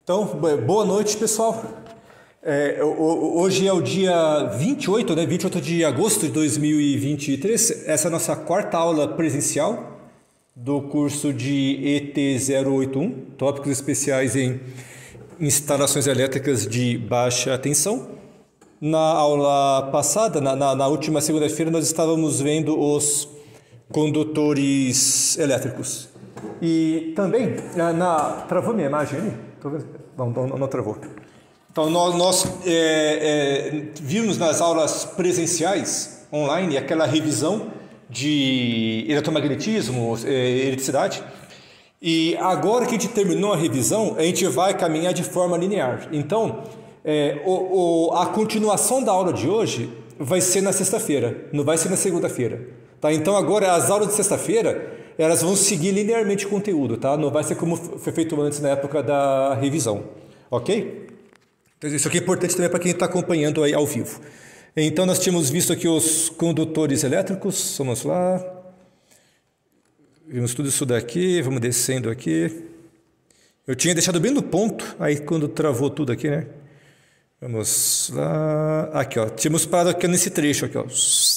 Então, boa noite, pessoal. Hoje é o dia 28, né? 28 de agosto de 2023. Essa é a nossa quarta aula presencial do curso de ET081, tópicos especiais em instalações elétricas de baixa tensão. Na aula passada, na última segunda-feira, nós estávamos vendo os condutores elétricos. E também, travou minha imagem ali? Não travou. Então, nós vimos nas aulas presenciais, online, aquela revisão de eletromagnetismo, eletricidade. E agora que a gente terminou a revisão, a gente vai caminhar de forma linear. Então, a continuação da aula de hoje vai ser na sexta-feira, não vai ser na segunda-feira. Tá? Então, agora, as aulas de sexta-feira, elas vão seguir linearmente o conteúdo, tá? Não vai ser como foi feito antes na época da revisão, ok? Então, isso aqui é importante também para quem está acompanhando aí ao vivo. Então, nós tínhamos visto aqui os condutores elétricos, vamos lá. Vimos tudo isso daqui, vamos descendo aqui. Eu tinha deixado bem no ponto, aí quando travou tudo aqui, né? Vamos lá. Aqui, ó. Tínhamos parado aqui nesse trecho aqui, ó.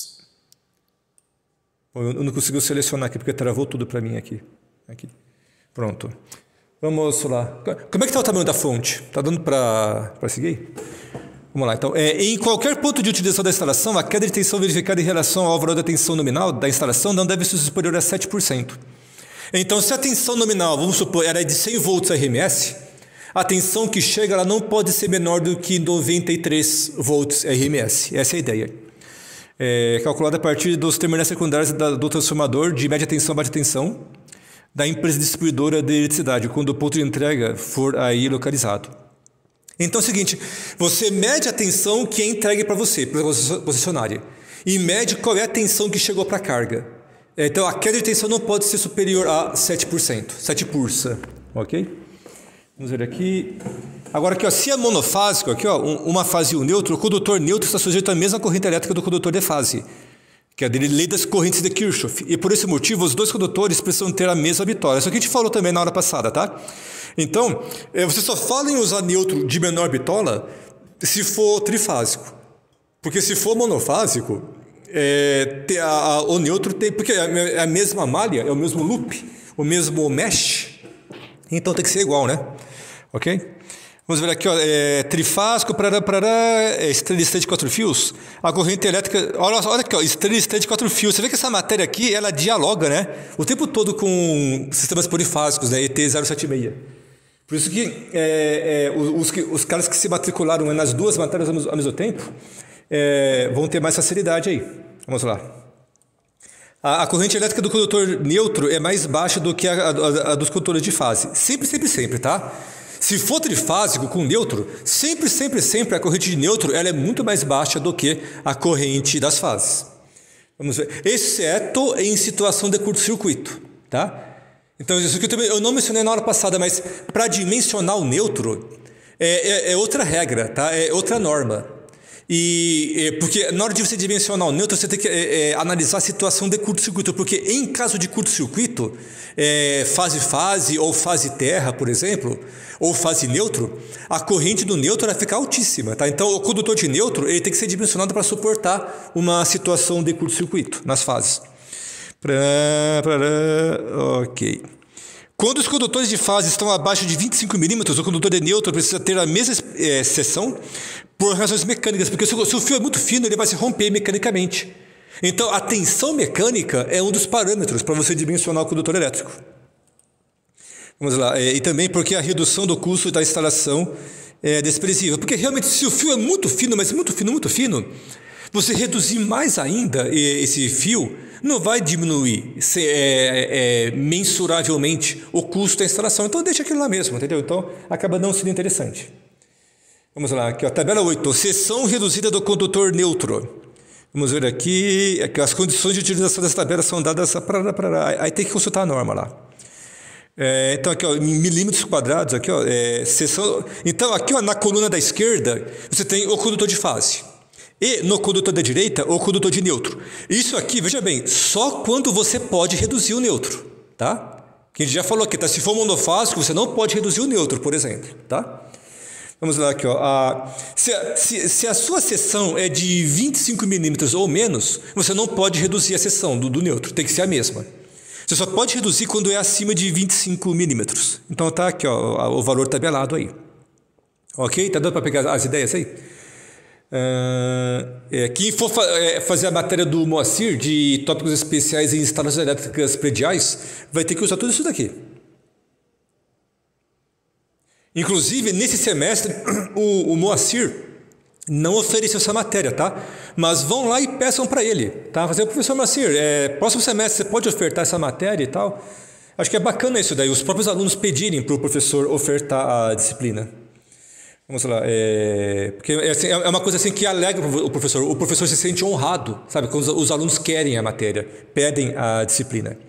Eu não consigo selecionar aqui porque travou tudo para mim aqui. Pronto. Vamos lá. Como é que está o tamanho da fonte? Está dando para seguir? Vamos lá. Então, em qualquer ponto de utilização da instalação, a queda de tensão verificada em relação ao valor da tensão nominal da instalação não deve ser superior a 7%. Então, se a tensão nominal, vamos supor, era de 100 volts RMS, a tensão que chega ela não pode ser menor do que 93 volts RMS. Essa é a ideia. Calculada a partir dos terminais secundários do transformador de média tensão a baixa tensão da empresa distribuidora de eletricidade, quando o ponto de entrega for aí localizado. Então é o seguinte, você mede a tensão que é entregue para você, para a concessionária, e mede qual é a tensão que chegou para a carga. Então a queda de tensão não pode ser superior a 7%, 7%, ok? Vamos ver aqui. Agora aqui, ó, se é monofásico, aqui, ó, uma fase e um neutro, o condutor neutro está sujeito à mesma corrente elétrica do condutor de fase, que é a lei das correntes de Kirchhoff. E por esse motivo, os dois condutores precisam ter a mesma bitola. Isso aqui a gente falou também na hora passada, tá? Então, você só fala em usar neutro de menor bitola se for trifásico. Porque se for monofásico, o neutro tem... Porque é a mesma malha, é o mesmo loop, o mesmo mesh. Então tem que ser igual, né? Ok? Vamos ver aqui, ó, trifásico, estrela de 4 fios. A corrente elétrica, olha aqui, ó, estrela de 4 fios. Você vê que essa matéria aqui, ela dialoga, né? O tempo todo com sistemas polifásicos, né? ET076. Por isso que os caras que se matricularam nas duas matérias ao mesmo tempo vão ter mais facilidade aí. Vamos lá. A corrente elétrica do condutor neutro é mais baixa do que a dos condutores de fase. Sempre, tá? Se for trifásico com neutro, sempre a corrente de neutro ela é muito mais baixa do que a corrente das fases. Vamos ver. Exceto em situação de curto-circuito, tá? Então, isso que eu não mencionei na hora passada, mas para dimensionar o neutro é outra regra, tá? É outra norma. Porque na hora de você dimensionar o neutro, você tem que analisar a situação de curto-circuito, porque em caso de curto-circuito, fase-fase ou fase-terra, por exemplo, ou fase neutro, a corrente do neutro vai ficar altíssima. Tá? Então, o condutor de neutro ele tem que ser dimensionado para suportar uma situação de curto-circuito nas fases. Ok. Quando os condutores de fase estão abaixo de 25 milímetros, o condutor de neutro precisa ter a mesma seção por razões mecânicas, porque se o fio é muito fino, ele vai se romper mecanicamente. Então, a tensão mecânica é um dos parâmetros para você dimensionar o condutor elétrico. Vamos lá. E também porque a redução do custo da instalação é desprezível. Porque realmente, se o fio é muito fino, mas muito fino, você reduzir mais ainda esse fio não vai diminuir mensuravelmente o custo da instalação. Então, deixa aquilo lá mesmo, entendeu? Então, acaba não sendo interessante. Vamos lá, aqui, ó, tabela 8. Seção reduzida do condutor neutro. Vamos ver aqui as condições de utilização dessa tabela são dadas aí tem que consultar a norma lá. Então, aqui, ó, em milímetros quadrados, aqui, ó, seção. Então, aqui, ó, na coluna da esquerda, você tem o condutor de fase. E no condutor da direita, o condutor de neutro. Isso aqui, veja bem, só quando você pode reduzir o neutro, tá? Que a gente já falou aqui, tá? Se for monofásico, você não pode reduzir o neutro, por exemplo, tá? Vamos lá aqui, ó. Se a sua seção é de 25 milímetros ou menos, você não pode reduzir a seção do neutro, tem que ser a mesma. Você só pode reduzir quando é acima de 25 milímetros. Então tá aqui, ó, o valor tabelado aí. Ok? Tá dando para pegar as ideias aí? Quem for fazer a matéria do Moacir de tópicos especiais em instalações elétricas prediais vai ter que usar tudo isso daqui. Inclusive, nesse semestre, o Moacir não ofereceu essa matéria, tá? Mas vão lá e peçam para ele, tá? Fazer, professor Moacir, próximo semestre você pode ofertar essa matéria e tal? Acho que é bacana isso daí, os próprios alunos pedirem para o professor ofertar a disciplina. Vamos lá, porque é uma coisa assim que alegra o professor se sente honrado, sabe, quando os alunos querem a matéria, pedem a disciplina.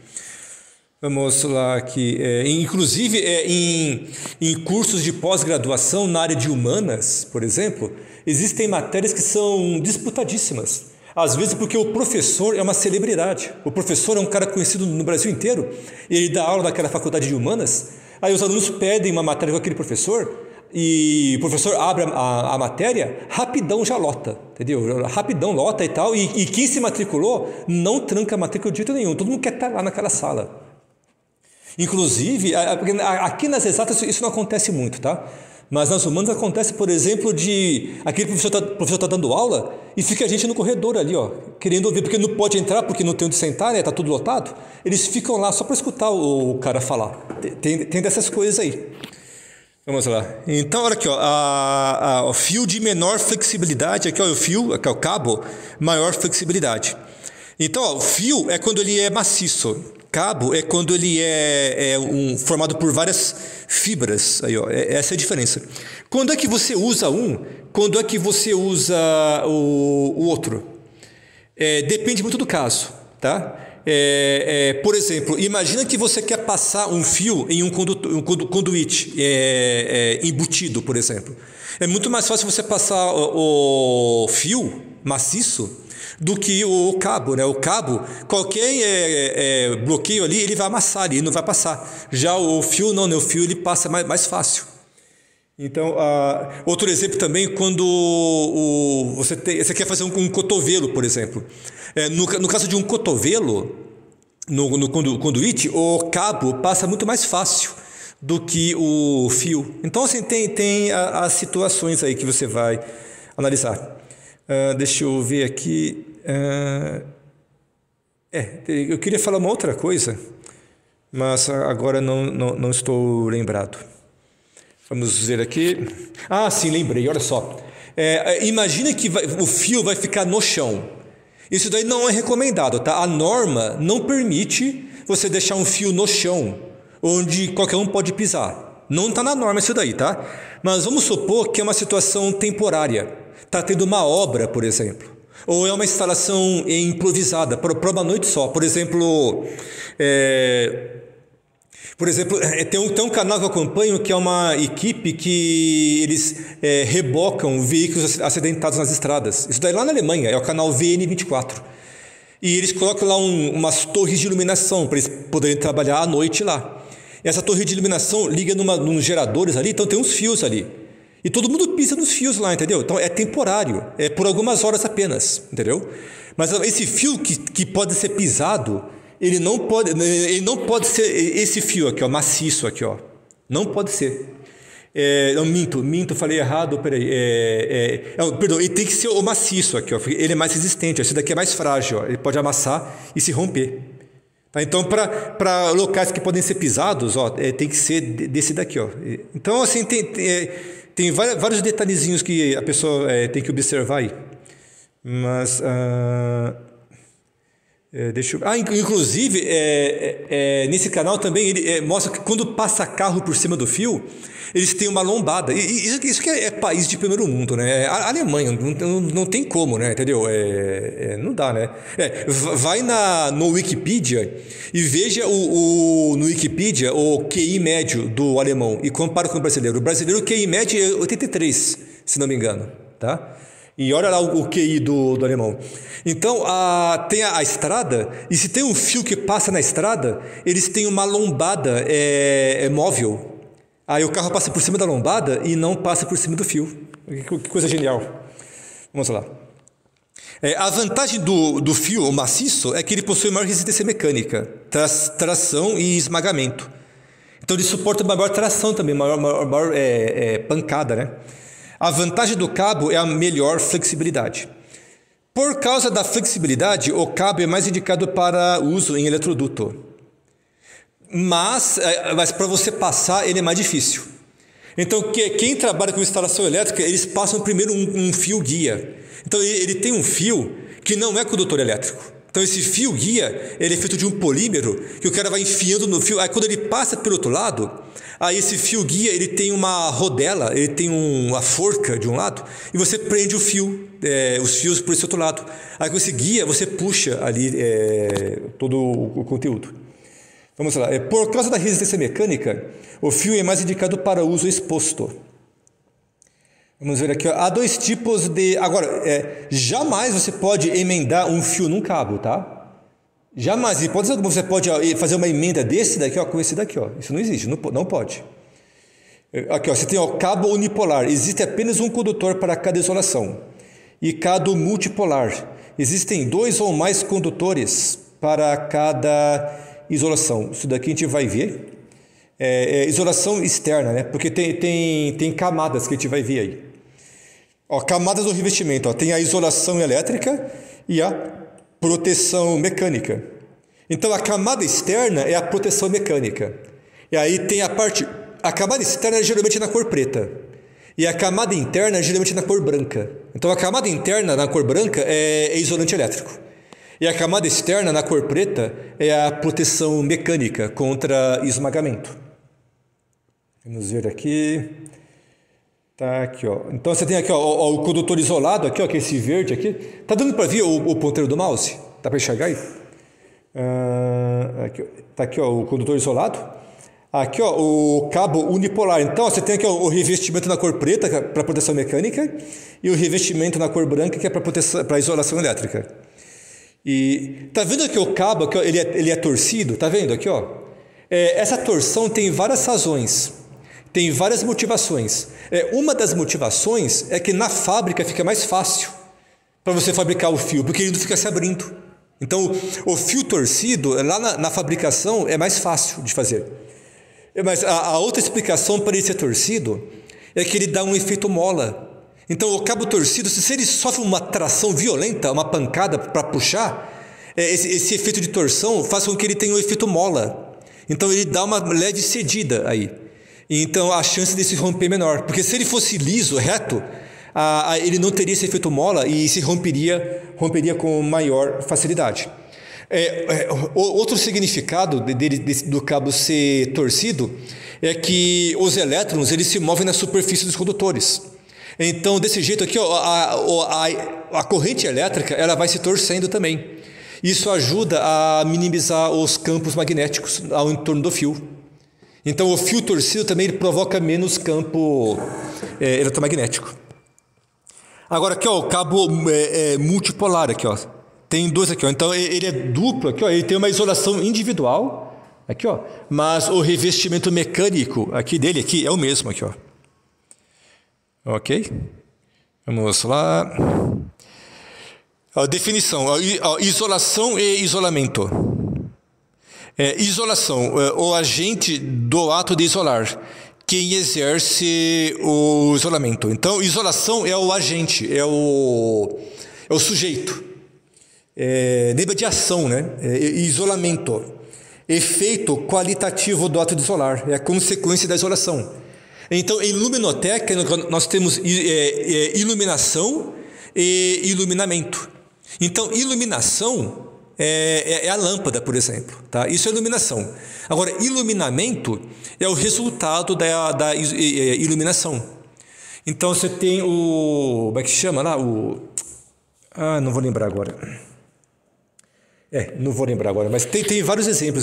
Vamos lá aqui, inclusive em cursos de pós-graduação na área de humanas, por exemplo, existem matérias que são disputadíssimas, às vezes porque o professor é uma celebridade, o professor é um cara conhecido no Brasil inteiro, e ele dá aula naquela faculdade de humanas, aí os alunos pedem uma matéria com aquele professor, e o professor abre a matéria, rapidão já lota, entendeu? Rapidão lota e tal, e quem se matriculou não tranca a matrícula de jeito nenhum, todo mundo quer estar lá naquela sala. Inclusive, aqui nas exatas isso não acontece muito, tá? Mas nas humanas acontece, por exemplo, de aquele professor tá dando aula e fica a gente no corredor ali, ó, querendo ouvir, porque não pode entrar, porque não tem onde sentar, né? Tá tudo lotado. Eles ficam lá só para escutar o cara falar. Tem dessas coisas aí. Vamos lá. Então, olha aqui, ó, o fio de menor flexibilidade, aqui ó, o fio, aqui ó, o cabo, maior flexibilidade. Então, ó, o fio é quando ele é maciço, cabo é quando ele é formado por várias fibras. Aí, ó, essa é a diferença. Quando é que você usa um? Quando é que você usa o outro? Depende muito do caso, tá? Por exemplo, imagina que você quer passar um fio em um conduíte embutido, por exemplo. É muito mais fácil você passar o fio maciço do que o cabo, né? O cabo, qualquer bloqueio ali, ele vai amassar ali, ele não vai passar. Já o fio não, né? O fio ele passa mais fácil. Então, outro exemplo também, quando você quer fazer um cotovelo, por exemplo. No caso de um cotovelo, no conduíte, o cabo passa muito mais fácil do que o fio. Então, assim, tem as situações aí que você vai analisar. Deixa eu ver aqui. Eu queria falar uma outra coisa, mas agora não estou lembrado. Vamos ver aqui. Sim, lembrei, olha só. Imagina que o fio vai ficar no chão. Isso daí não é recomendado, tá? A norma não permite você deixar um fio no chão, onde qualquer um pode pisar. Não está na norma isso daí, tá? Mas vamos supor que é uma situação temporária. Está tendo uma obra, por exemplo. Ou é uma instalação improvisada, para uma noite só. Por exemplo, tem um canal que eu acompanho que é uma equipe que eles rebocam veículos acidentados nas estradas. Isso daí lá na Alemanha, é o canal VN24. E eles colocam lá umas torres de iluminação para eles poderem trabalhar à noite lá. Essa torre de iluminação liga nos geradores ali, então tem uns fios ali. E todo mundo pisa nos fios lá, entendeu? Então é temporário, é por algumas horas apenas, entendeu? Mas esse fio que pode ser pisado, ele não pode ser esse fio aqui, ó, maciço aqui, ó. Não pode ser. Não, minto, falei errado, peraí. Perdão, ele tem que ser o maciço aqui, ó. Ele é mais resistente, esse daqui é mais frágil, ó. Ele pode amassar e se romper. Tá? Então, para locais que podem ser pisados, ó, tem que ser desse daqui, ó. Então, assim, tem vários detalhezinhos que a pessoa tem que observar aí. Mas, deixa eu... inclusive, nesse canal também ele mostra que quando passa carro por cima do fio, eles têm uma lombada. Isso que é país de primeiro mundo, né? A Alemanha, não tem como, né? Entendeu? Não dá, né? Vai no Wikipedia e veja no Wikipedia o QI médio do alemão e compara com o brasileiro. O brasileiro, o QI médio é 83, se não me engano, tá? E olha lá o QI do alemão. Então, tem a estrada, e se tem um fio que passa na estrada, eles têm uma lombada móvel. Aí o carro passa por cima da lombada e não passa por cima do fio. Que coisa genial. Vamos lá. A vantagem do fio o maciço é que ele possui maior resistência mecânica, tração e esmagamento. Então ele suporta maior tração também, maior pancada, né? A vantagem do cabo é a melhor flexibilidade. Por causa da flexibilidade, o cabo é mais indicado para uso em eletroduto. Mas para você passar, ele é mais difícil. Então, quem trabalha com instalação elétrica, eles passam primeiro um fio guia. Então, ele tem um fio que não é condutor elétrico. Então, esse fio guia, ele é feito de um polímero que o cara vai enfiando no fio. Aí, quando ele passa pelo outro lado, aí esse fio guia, ele tem uma rodela, ele tem uma forca de um lado, e você prende o fio, os fios por esse outro lado. Aí, com esse guia, você puxa ali todo o conteúdo. Vamos lá. Por causa da resistência mecânica, o fio é mais indicado para uso exposto. Vamos ver aqui. Há dois tipos de... Agora, jamais você pode emendar um fio num cabo, tá? Jamais. E você pode fazer uma emenda desse daqui, com esse daqui. Isso não existe, não pode. Aqui, você tem o cabo unipolar. Existe apenas um condutor para cada isolação. E cabo multipolar. Existem 2 ou mais condutores para cada isolação. Isso daqui a gente vai ver. Isolação externa, né? Porque tem camadas que a gente vai ver aí. Camadas do revestimento. Tem a isolação elétrica e a proteção mecânica. Então, a camada externa é a proteção mecânica. E aí tem a camada externa é geralmente na cor preta. E a camada interna é geralmente na cor branca. Então, a camada interna na cor branca é isolante elétrico. E a camada externa, na cor preta, é a proteção mecânica contra esmagamento. Vamos ver aqui. Tá aqui, Então você tem aqui, o condutor isolado, aqui, que é esse verde aqui. Tá dando para ver o ponteiro do mouse? Dá para enxergar aí? Aqui, tá aqui, o condutor isolado. Aqui, o cabo unipolar. Então, você tem aqui o revestimento na cor preta, para proteção mecânica, e o revestimento na cor branca, que é para isolação elétrica. E tá vendo aqui o cabo, aqui, ele é torcido, tá vendo aqui, essa torção tem várias razões, tem várias motivações. Uma das motivações é que na fábrica fica mais fácil para você fabricar o fio, porque ele não fica se abrindo. Então, o fio torcido, lá na fabricação, é mais fácil de fazer. Mas a outra explicação para ele ser torcido é que ele dá um efeito mola. Então, o cabo torcido, se ele sofre uma tração violenta, uma pancada para puxar, esse efeito de torção faz com que ele tenha um efeito mola. Então, ele dá uma leve cedida aí. Então, a chance de se romper é menor. Porque se ele fosse liso, reto, ele não teria esse efeito mola e se romperia com maior facilidade. Outro significado do cabo ser torcido é que os elétrons eles se movem na superfície dos condutores. Então, desse jeito aqui, a corrente elétrica ela vai se torcendo também. Isso ajuda a minimizar os campos magnéticos ao entorno do fio. Então, o fio torcido também ele provoca menos campo eletromagnético. Agora, aqui, o cabo multipolar, aqui, tem 2 aqui, Então, ele é duplo, aqui, ele tem uma isolação individual, aqui, mas o revestimento mecânico dele aqui é o mesmo, aqui, Ok? Vamos lá. A definição: isolação e isolamento. Isolação, o agente do ato de isolar, quem exerce o isolamento. Então, isolação é o agente, é o sujeito. Lembra de ação, né? Isolamento, efeito qualitativo do ato de isolar, é a consequência da isolação. Então, em luminoteca, nós temos iluminação e iluminamento. Então, iluminação é a lâmpada, por exemplo. Tá? Isso é iluminação. Agora, iluminamento é o resultado da iluminação. Então, você tem como é que chama lá? Não vou lembrar agora. Não vou lembrar agora, mas tem vários exemplos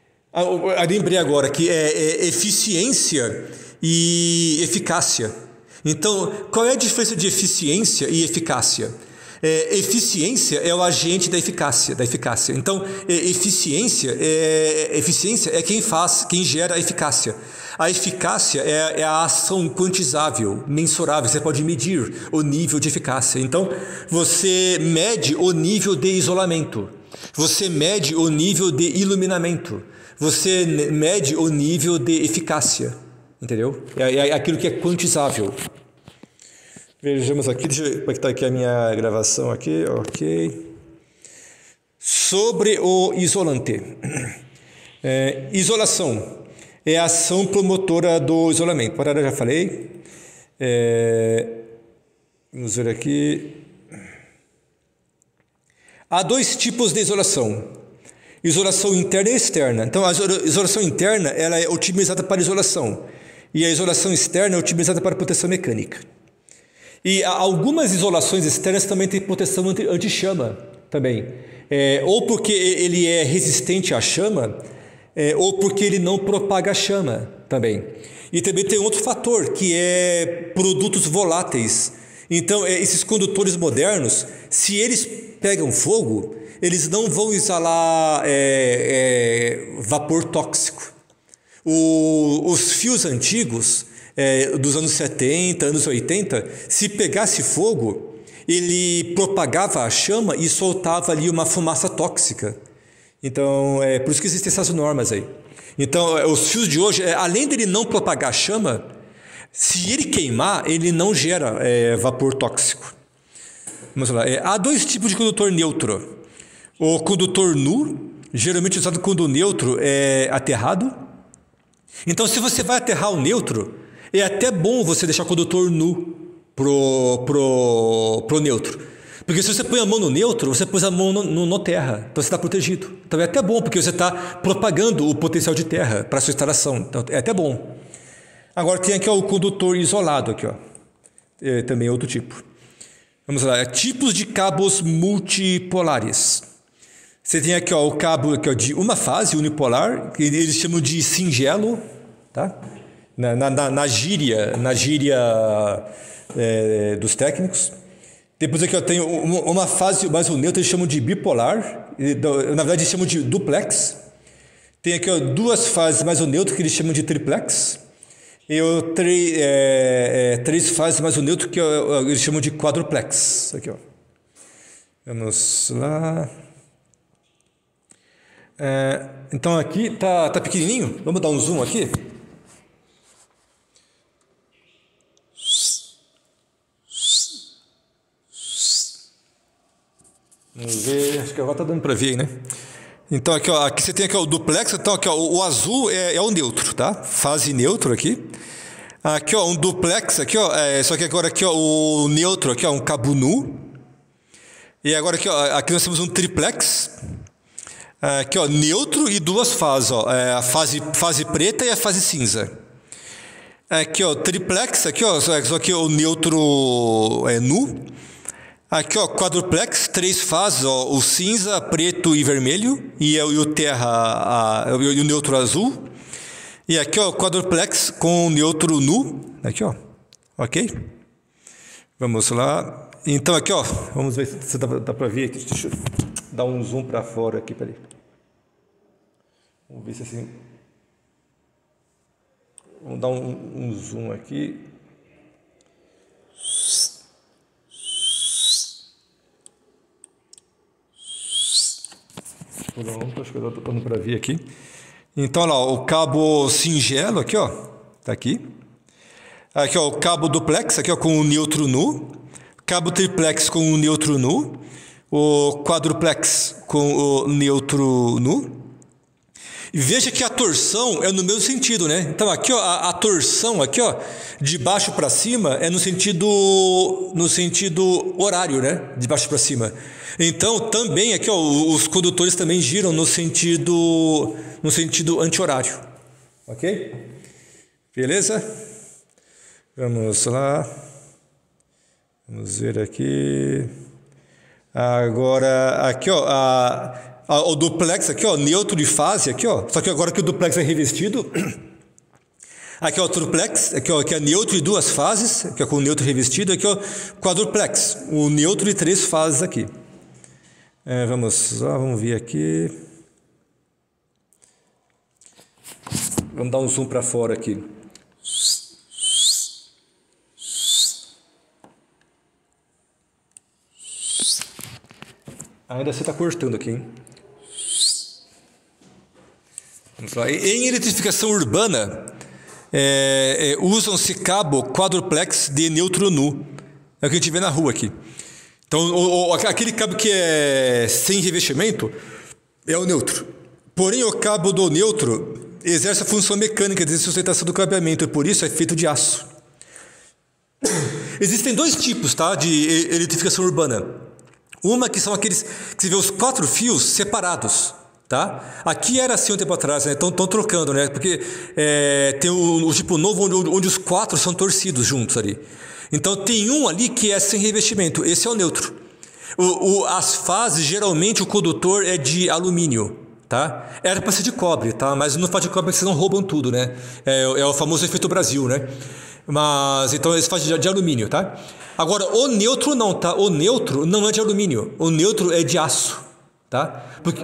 lembrei agora que é eficiência e eficácia. Então, qual é a diferença de eficiência e eficácia? Eficiência é o agente da eficácia. Então, eficiência é quem gera a eficácia. A eficácia é a ação quantizável, mensurável. Você pode medir o nível de eficácia. Então, você mede o nível de isolamento. Você mede o nível de iluminamento. Você mede o nível de eficácia. Entendeu? É aquilo que é quantizável. Vejamos aqui, deixa eu ver como é que está aqui a minha gravação aqui, ok. Sobre o isolante. Isolação é a ação promotora do isolamento. Para já falei. Vamos ver aqui. Há dois tipos de isolação. Isolação interna e externa. Então, a isolação interna ela é otimizada para isolação. E a isolação externa é otimizada para proteção mecânica. E algumas isolações externas também têm proteção anti-chama também. Ou porque ele é resistente à chama, ou porque ele não propaga a chama também. E também tem outro fator, que é produtos voláteis. Então, esses condutores modernos, se eles pegam fogo, eles não vão exalar vapor tóxico. Os fios antigos, dos anos 70, anos 80, se pegasse fogo, ele propagava a chama e soltava ali uma fumaça tóxica. Então, por isso que existem essas normas aí. Então, os fios de hoje, além dele não propagar a chama, se ele queimar, ele não gera vapor tóxico. Vamos lá. Há dois tipos de condutor neutro. O condutor nu, geralmente usado quando o neutro é aterrado. Então, se você vai aterrar o neutro, é até bom você deixar o condutor nu pro neutro. Porque se você põe a mão no neutro, você pôs a mão no terra. Então você está protegido. Então é até bom, porque você está propagando o potencial de terra para a sua instalação. Então é até bom. Agora tem aqui o condutor isolado. Aqui, também é outro tipo. Vamos lá. Tipos de cabos multipolares. Você tem aqui o cabo aqui, de uma fase unipolar, que eles chamam de singelo, tá? Na gíria dos técnicos. Depois aqui eu tenho uma fase mais o neutro, eles chamam de bipolar, na verdade eles chamam de duplex. Tem aqui duas fases mais o neutro, que eles chamam de triplex. E três fases mais o neutro, que eles chamam de quadruplex. Aqui, vamos lá. Então aqui tá pequenininho, vamos dar um zoom aqui. Vamos ver, acho que agora está dando para ver aí, né? Então aqui você tem aqui o duplex, então aqui o azul é o neutro, tá? Fase neutro aqui. Aqui um duplex, aqui só que agora aqui o neutro aqui um cabo nu. E agora aqui nós temos um triplex. Aqui neutro e duas fases, a fase preta e a fase cinza. Aqui triplex, aqui só que o neutro é nu. Aqui quadruplex, três fases, o cinza, preto e vermelho e o terra e o neutro azul. E aqui quadruplex com o neutro nu, aqui ok? Vamos lá. Então aqui vamos ver se dá para ver aqui. Deixa eu dar um zoom para fora aqui, peraí. Vamos ver se assim. Vamos dar um zoom aqui. Pronto, acho que eu estou dando para ver aqui. Então, olha lá, o cabo singelo aqui, tá aqui. Aqui, o cabo duplex, aqui, com o neutro nu. Cabo triplex com o neutro nu. O quadruplex com o neutro nu. E veja que a torção é no mesmo sentido, né? Então, aqui, a torção, aqui, de baixo para cima, é no sentido horário, né? De baixo para cima. Então, também aqui, os condutores também giram no sentido anti-horário. Ok? Beleza? Vamos lá. Vamos ver aqui. Agora, aqui, o duplex aqui, neutro de fase aqui, só que agora que o duplex é revestido, Aqui é o triplex, aqui é neutro de 2 fases, aqui é com o neutro revestido, aqui é o quadruplex, o neutro de 3 fases aqui. Vamos ver aqui. Vamos dar um zoom para fora aqui. Ainda você está cortando aqui, hein? Vamos lá. Em eletrificação urbana, usam-se cabo quadruplex de neutro nu. É o que a gente vê na rua aqui. Então, aquele cabo que é sem revestimento é o neutro. Porém, o cabo do neutro exerce a função mecânica de sustentação do cabeamento e por isso é feito de aço. Existem 2 tipos, tá, de eletrificação urbana. Uma que são aqueles que você vê os 4 fios separados, tá? Aqui era assim um tempo atrás, né? Estão trocando, né? Porque tem o tipo novo onde os 4 são torcidos juntos ali. Então tem um ali que é sem revestimento, esse é o neutro. As fases, geralmente o condutor é de alumínio, tá? Era para ser de cobre, tá? Mas não faz de cobre porque senão roubam tudo, né? É o famoso efeito Brasil, né? Mas então eles fazem de alumínio, tá? Agora o neutro não, tá? O neutro não é de alumínio, o neutro é de aço, tá? Porque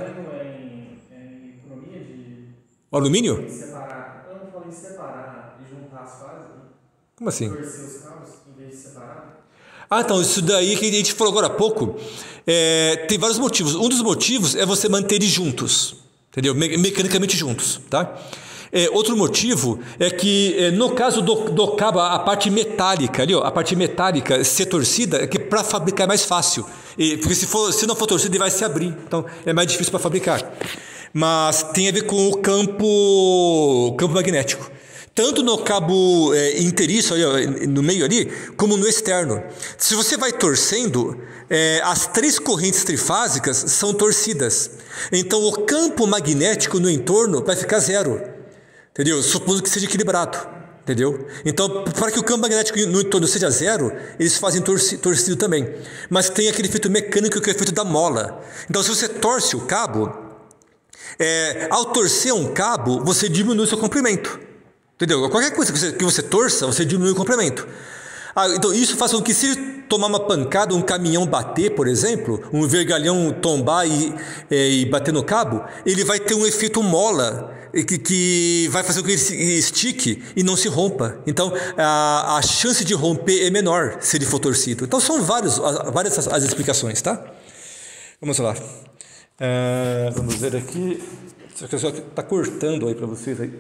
o alumínio? Separar. Eu não falei separar e juntar as fases. Como assim? Torcer os cabos em vez de separar. Então, isso daí que a gente falou agora há pouco, tem vários motivos. Um dos motivos é você manter eles juntos, entendeu? Mecanicamente juntos, tá? Outro motivo é que, no caso do cabo, a parte metálica, ali, ó, a parte metálica ser torcida, é que para fabricar é mais fácil. Porque se não for torcida, ele vai se abrir. Então, é mais difícil para fabricar. Mas tem a ver com o campo magnético. Tanto no cabo inteiriço, ali, no meio ali, como no externo. Se você vai torcendo, as 3 correntes trifásicas são torcidas. Então, o campo magnético no entorno vai ficar 0. Entendeu? Supondo que seja equilibrado. Entendeu? Então, para que o campo magnético no entorno seja 0, eles fazem torcido também. Mas tem aquele efeito mecânico que é o efeito da mola. Então, se você torce o cabo, ao torcer um cabo, você diminui o seu comprimento. Entendeu? Qualquer coisa que você torça, você diminui o comprimento. Então isso faz com que, se tomar uma pancada, um caminhão bater, por exemplo, um vergalhão tombar e bater no cabo, ele vai ter um efeito mola que vai fazer com que ele se estique e não se rompa. Então a chance de romper é menor se ele for torcido. Então são várias as explicações, tá? Vamos lá. Vamos ver aqui. Está cortando aí para vocês aí.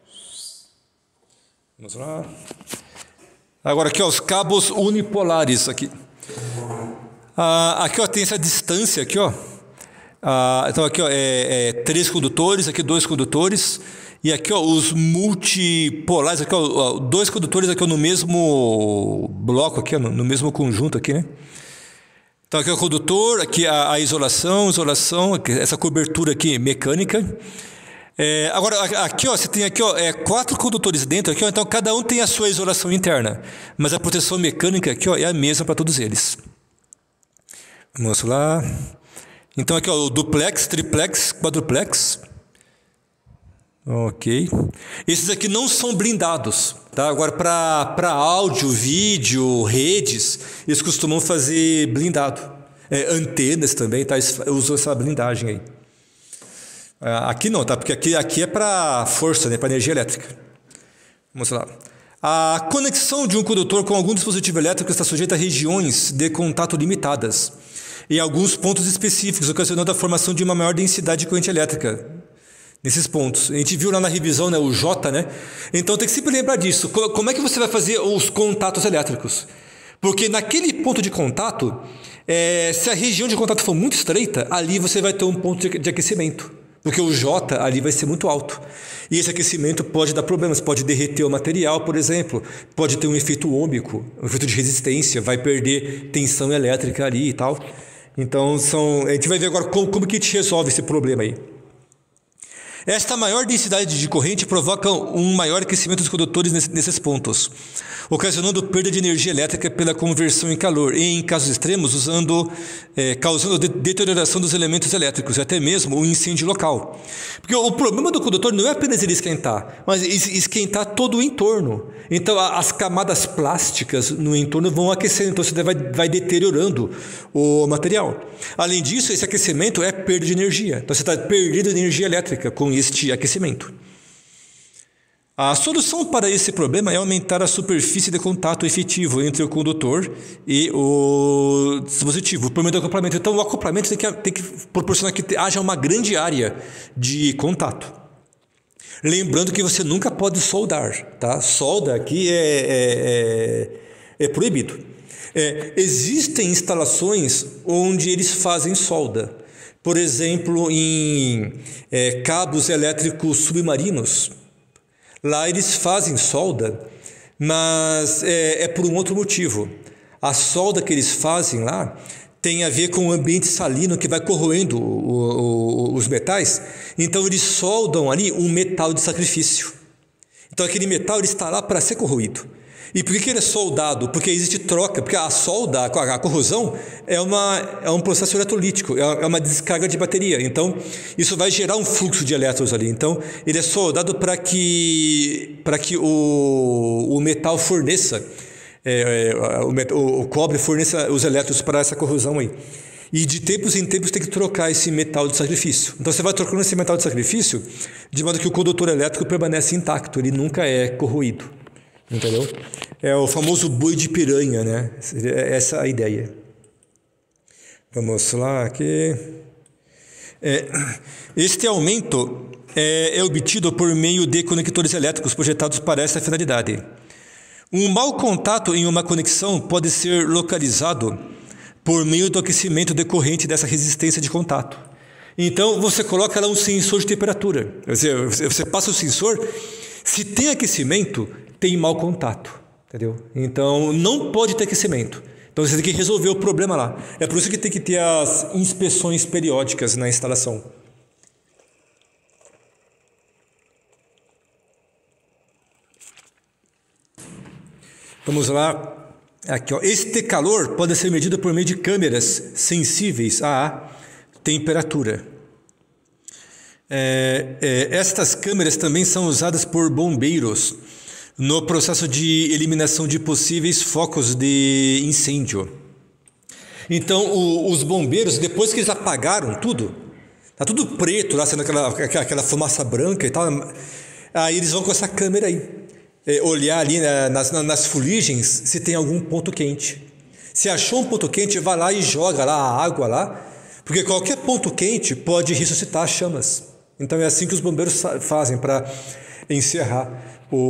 Vamos lá. Agora aqui, ó, os cabos unipolares aqui. Aqui, ó, tem essa distância aqui, ó. Então aqui, ó, 3 condutores, aqui 2 condutores. E aqui, ó, os multipolares, aqui, ó, 2 condutores aqui, ó, no mesmo bloco aqui, ó, no mesmo conjunto aqui, né? Então aqui é o condutor, aqui a isolação, aqui, essa cobertura aqui mecânica. Agora, aqui, ó, você tem aqui, ó, 4 condutores dentro, aqui, ó, então cada um tem a sua isolação interna, mas a proteção mecânica aqui, ó, é a mesma para todos eles. Vamos lá. Então aqui, ó, o duplex, triplex, quadruplex. Ok. Esses aqui não são blindados, tá? Agora, para áudio, vídeo, redes, eles costumam fazer blindado. Antenas também, tá? Eles usam essa blindagem aí. Aqui não, tá? Porque aqui é para força, né? Para energia elétrica. Vamos lá. A conexão de um condutor com algum dispositivo elétrico está sujeita a regiões de contato limitadas e alguns pontos específicos, ocasionando a formação de uma maior densidade de corrente elétrica nesses pontos. A gente viu lá na revisão, né, o J, né? Então tem que sempre lembrar disso. Como é que você vai fazer os contatos elétricos? Porque naquele ponto de contato, se a região de contato for muito estreita, ali você vai ter um ponto de aquecimento. Porque o J ali vai ser muito alto. E esse aquecimento pode dar problemas, pode derreter o material, por exemplo, pode ter um efeito ômico, um efeito de resistência, vai perder tensão elétrica ali e tal. Então, a gente vai ver agora como que a gente resolve esse problema aí. Esta maior densidade de corrente provoca um maior aquecimento dos condutores nesses pontos, ocasionando perda de energia elétrica pela conversão em calor e, em casos extremos, causando deterioração dos elementos elétricos e até mesmo um incêndio local. Porque o problema do condutor não é apenas ele esquentar, mas esquentar todo o entorno. Então, as camadas plásticas no entorno vão aquecendo, então você vai deteriorando o material. Além disso, esse aquecimento é perda de energia. Então, você está perdendo energia elétrica com este aquecimento. A solução para esse problema é aumentar a superfície de contato efetivo entre o condutor e o dispositivo, por meio do acoplamento. Então, o acoplamento tem que proporcionar que haja uma grande área de contato. Lembrando que você nunca pode soldar, tá? Solda aqui é proibido. Existem instalações onde eles fazem solda. Por exemplo, em cabos elétricos submarinos. Lá eles fazem solda, mas é por um outro motivo. A solda que eles fazem lá tem a ver com o ambiente salino que vai corroendo os metais. Então eles soldam ali um metal de sacrifício. Então aquele metal ele está lá para ser corroído. E por que ele é soldado? Porque existe troca, porque a solda, a corrosão é um processo eletrolítico, é uma descarga de bateria. Então, isso vai gerar um fluxo de elétrons ali. Então, ele é soldado para que o metal forneça, o cobre forneça os elétrons para essa corrosão aí. E de tempos em tempos tem que trocar esse metal de sacrifício. Então, você vai trocando esse metal de sacrifício de modo que o condutor elétrico permanece intacto, ele nunca é corroído. Entendeu? É o famoso boi de piranha, né? Essa é a ideia. Vamos lá aqui. Este aumento é obtido por meio de conectores elétricos projetados para essa finalidade. Um mau contato em uma conexão pode ser localizado por meio do aquecimento decorrente dessa resistência de contato. Então, você coloca lá um sensor de temperatura. Você passa o sensor, se tem aquecimento, tem mau contato, entendeu? Então, não pode ter aquecimento. Então, você tem que resolver o problema lá. É por isso que tem que ter as inspeções periódicas na instalação. Vamos lá. Aqui, ó. Este calor pode ser medido por meio de câmeras sensíveis à temperatura. Estas câmeras também são usadas por bombeiros no processo de eliminação de possíveis focos de incêndio. Então, os bombeiros, depois que eles apagaram tudo, tá tudo preto lá, sendo aquela fumaça branca e tal, aí eles vão com essa câmera aí, olhar ali nas fuligens se tem algum ponto quente. Se achou um ponto quente, vai lá e joga lá a água lá, porque qualquer ponto quente pode ressuscitar as chamas. Então, é assim que os bombeiros fazem para encerrar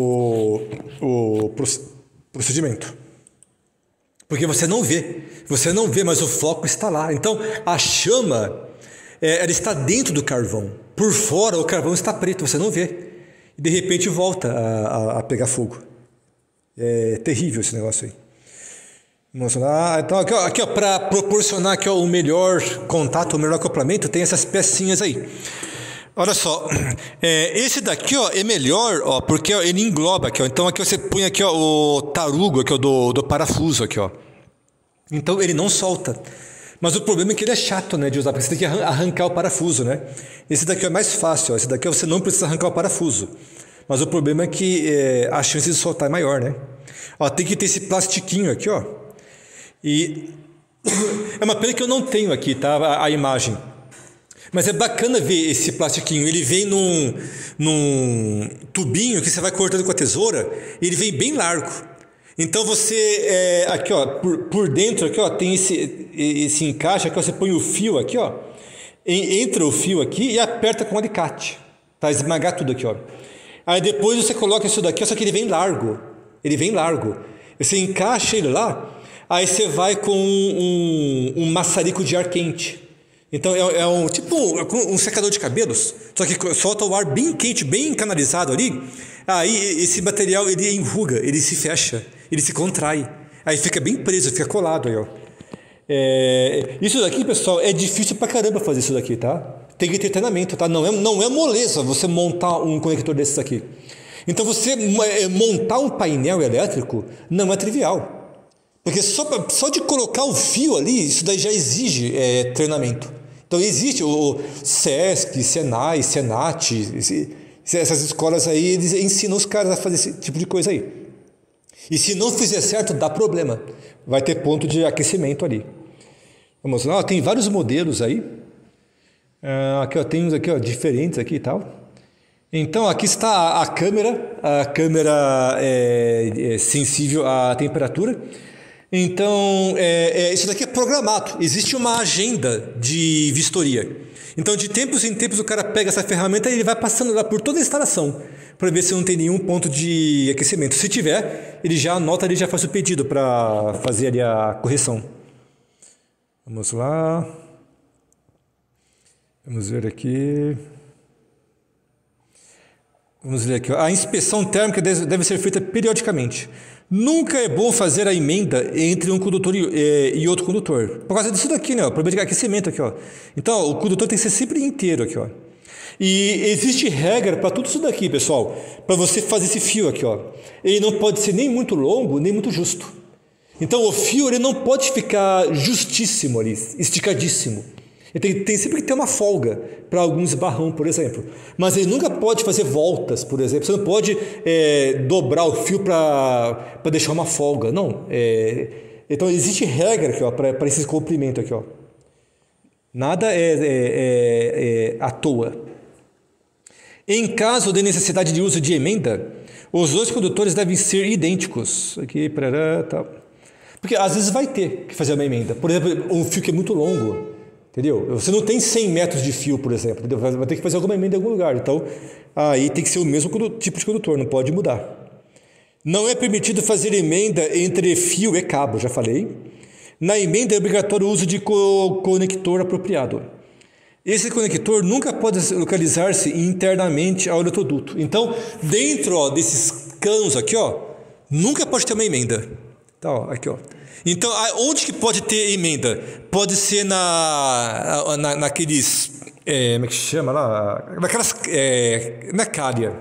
o procedimento. Porque você não vê, mas o foco está lá. Então, a chama, ela está dentro do carvão. Por fora, o carvão está preto, você não vê. E, de repente, volta a pegar fogo. É terrível esse negócio aí. Vamos lá. Então, aqui, para proporcionar aqui, o melhor contato, o melhor acoplamento, tem essas pecinhas aí. Olha só, esse daqui é melhor, porque ele engloba aqui, então aqui você põe aqui o tarugo aqui, do parafuso aqui, então ele não solta, mas o problema é que ele é chato, né, de usar, porque você tem que arrancar o parafuso, né? Esse daqui é mais fácil, esse daqui você não precisa arrancar o parafuso, mas o problema é que a chance de soltar é maior, né? Tem que ter esse plastiquinho aqui, e é uma pena que eu não tenho aqui, tá, a imagem. Mas é bacana ver esse plastiquinho. Ele vem num tubinho que você vai cortando com a tesoura e ele vem bem largo. Então você, aqui por dentro aqui tem esse encaixe, aqui você põe o fio aqui, entra o fio aqui e aperta com o alicate para esmagar tudo aqui, Aí depois você coloca isso daqui, só que ele vem largo. Você encaixa ele lá, aí você vai com um maçarico de ar quente. Então é um secador de cabelos, só que solta o ar bem quente, bem canalizado ali. Aí esse material ele enruga, ele se fecha, ele se contrai. Aí fica bem preso, fica colado aí, Isso daqui, pessoal, é difícil pra caramba fazer isso daqui, tá? tem que ter treinamento, tá? Não é moleza você montar um conector desses aqui. Então você montar um painel elétrico não é trivial. Porque só de colocar o fio ali, isso daí já exige treinamento. Então existe o SESC, Senai, Senat, essas escolas aí, eles ensinam os caras a fazer esse tipo de coisa aí. E se não fizer certo, dá problema. Vai ter ponto de aquecimento ali. Vamos lá, tem vários modelos aí. Aqui ó, tem uns aqui ó, diferentes aqui e tal. Então aqui está a câmera é sensível à temperatura. Então isso daqui é programado, existe uma agenda de vistoria. Então de tempos em tempos o cara pega essa ferramenta e ele vai passando lá por toda a instalação para ver se não tem nenhum ponto de aquecimento. Se tiver, ele já anota, ele já faz o pedido para fazer ali a correção. Vamos lá. Vamos ver aqui. Vamos ver aqui. A inspeção térmica deve ser feita periodicamente. Nunca é bom fazer a emenda entre um condutor e outro condutor. Por causa disso daqui, né? O problema de aquecimento aqui, ó. Então, o condutor tem que ser sempre inteiro aqui, ó. E existe regra para tudo isso daqui, pessoal. Para você fazer esse fio aqui, ó. Ele não pode ser nem muito longo, nem muito justo. Então, o fio ele não pode ficar justíssimo ali, esticadíssimo. Ele tem sempre que ter uma folga para alguns barrão, por exemplo. Mas ele nunca pode fazer voltas, por exemplo. Você não pode dobrar o fio para deixar uma folga. Não. Então, existe regra aqui, ó, para esse comprimento aqui, ó. Nada é à toa. Em caso de necessidade de uso de emenda, os dois condutores devem ser idênticos. Aqui, parará, tal. Porque às vezes vai ter que fazer uma emenda. Por exemplo, um fio que é muito longo. Entendeu? Você não tem 100 metros de fio, por exemplo. Entendeu? Vai ter que fazer alguma emenda em algum lugar. Então, aí tem que ser o mesmo tipo de condutor, não pode mudar. Não é permitido fazer emenda entre fio e cabo, já falei. Na emenda é obrigatório o uso de conector apropriado. Esse conector nunca pode localizar-se internamente ao eletroduto. Então, dentro desses canos aqui, ó, nunca pode ter uma emenda. Tá, ó, aqui, ó. Então, onde que pode ter emenda? Pode ser naqueles... como é que chama lá? Naquelas... na calha.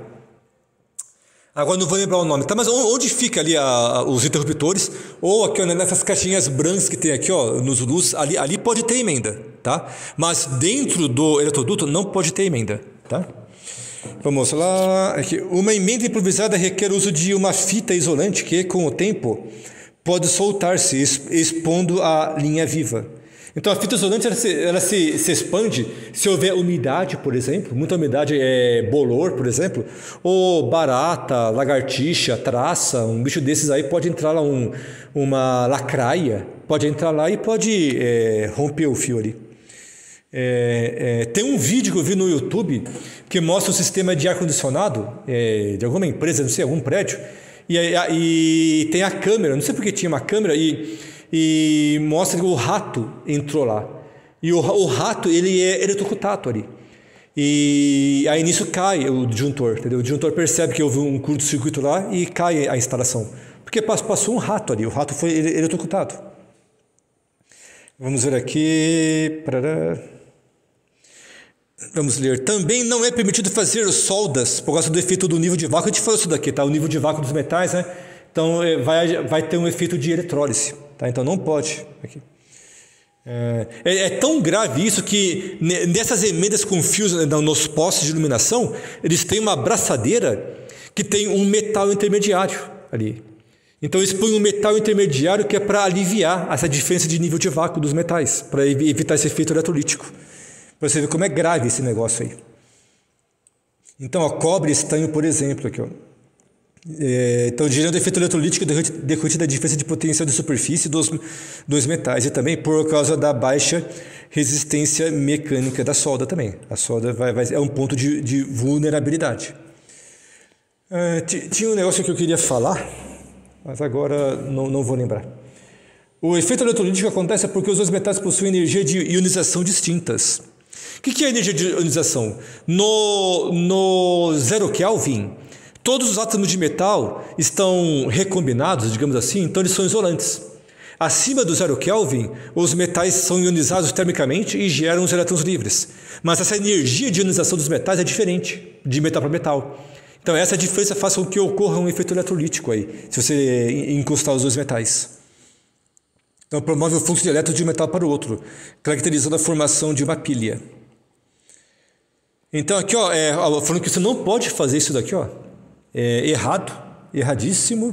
Agora não vou lembrar o nome. Tá, mas onde fica ali os interruptores? Ou aqui, ó, nessas caixinhas brancas que tem aqui, ó, nos luz, ali pode ter emenda, tá? Mas dentro do eletroduto não pode ter emenda, tá? Vamos lá. Aqui. Uma emenda improvisada requer o uso de uma fita isolante que, com o tempo, pode soltar-se, expondo a linha viva. Então, a fita isolante ela se expande se houver umidade, por exemplo, muita umidade, bolor, por exemplo, ou barata, lagartixa, traça, um bicho desses aí pode entrar lá, uma lacraia, pode entrar lá e pode romper o fio ali. Tem um vídeo que eu vi no YouTube que mostra o sistema de ar-condicionado de alguma empresa, não sei, algum prédio, e tem a câmera, não sei porque tinha uma câmera, e mostra que o rato entrou lá. E o rato, ele é eletrocutado ali. E aí nisso cai o disjuntor, entendeu? O disjuntor percebe que houve um curto-circuito lá e cai a instalação. Porque passou um rato ali, o rato foi eletrocutado. Vamos ver aqui... Vamos ler. Também não é permitido fazer soldas por causa do efeito do nível de vácuo. A gente falou isso daqui, tá? O nível de vácuo dos metais, né? Então vai ter um efeito de eletrólise, tá? Então não pode. Aqui. É tão grave isso que nessas emendas com fios nos postes de iluminação, eles têm uma abraçadeira que tem um metal intermediário ali. Então eles põem um metal intermediário que é para aliviar essa diferença de nível de vácuo dos metais, para evitar esse efeito eletrolítico. Para você ver como é grave esse negócio aí. Então, ó, cobre, estanho, por exemplo, aqui, ó. Então, gerando efeito eletrolítico decorrente da diferença de potencial de superfície dos metais e também por causa da baixa resistência mecânica da solda também. A solda é um ponto de vulnerabilidade. Tinha um negócio que eu queria falar, mas agora não vou lembrar. O efeito eletrolítico acontece porque os dois metais possuem energia de ionização distintas. O que é a energia de ionização? No 0 Kelvin, todos os átomos de metal estão recombinados, digamos assim, então eles são isolantes. Acima do 0 Kelvin, os metais são ionizados termicamente e geram os elétrons livres. Mas essa energia de ionização dos metais é diferente de metal para metal. Então essa diferença faz com que ocorra um efeito eletrolítico aí, se você encostar os dois metais. Então promove o fluxo de elétrons de um metal para o outro, caracterizando a formação de uma pilha. Então aqui, falando que você não pode fazer isso daqui, é errado, erradíssimo,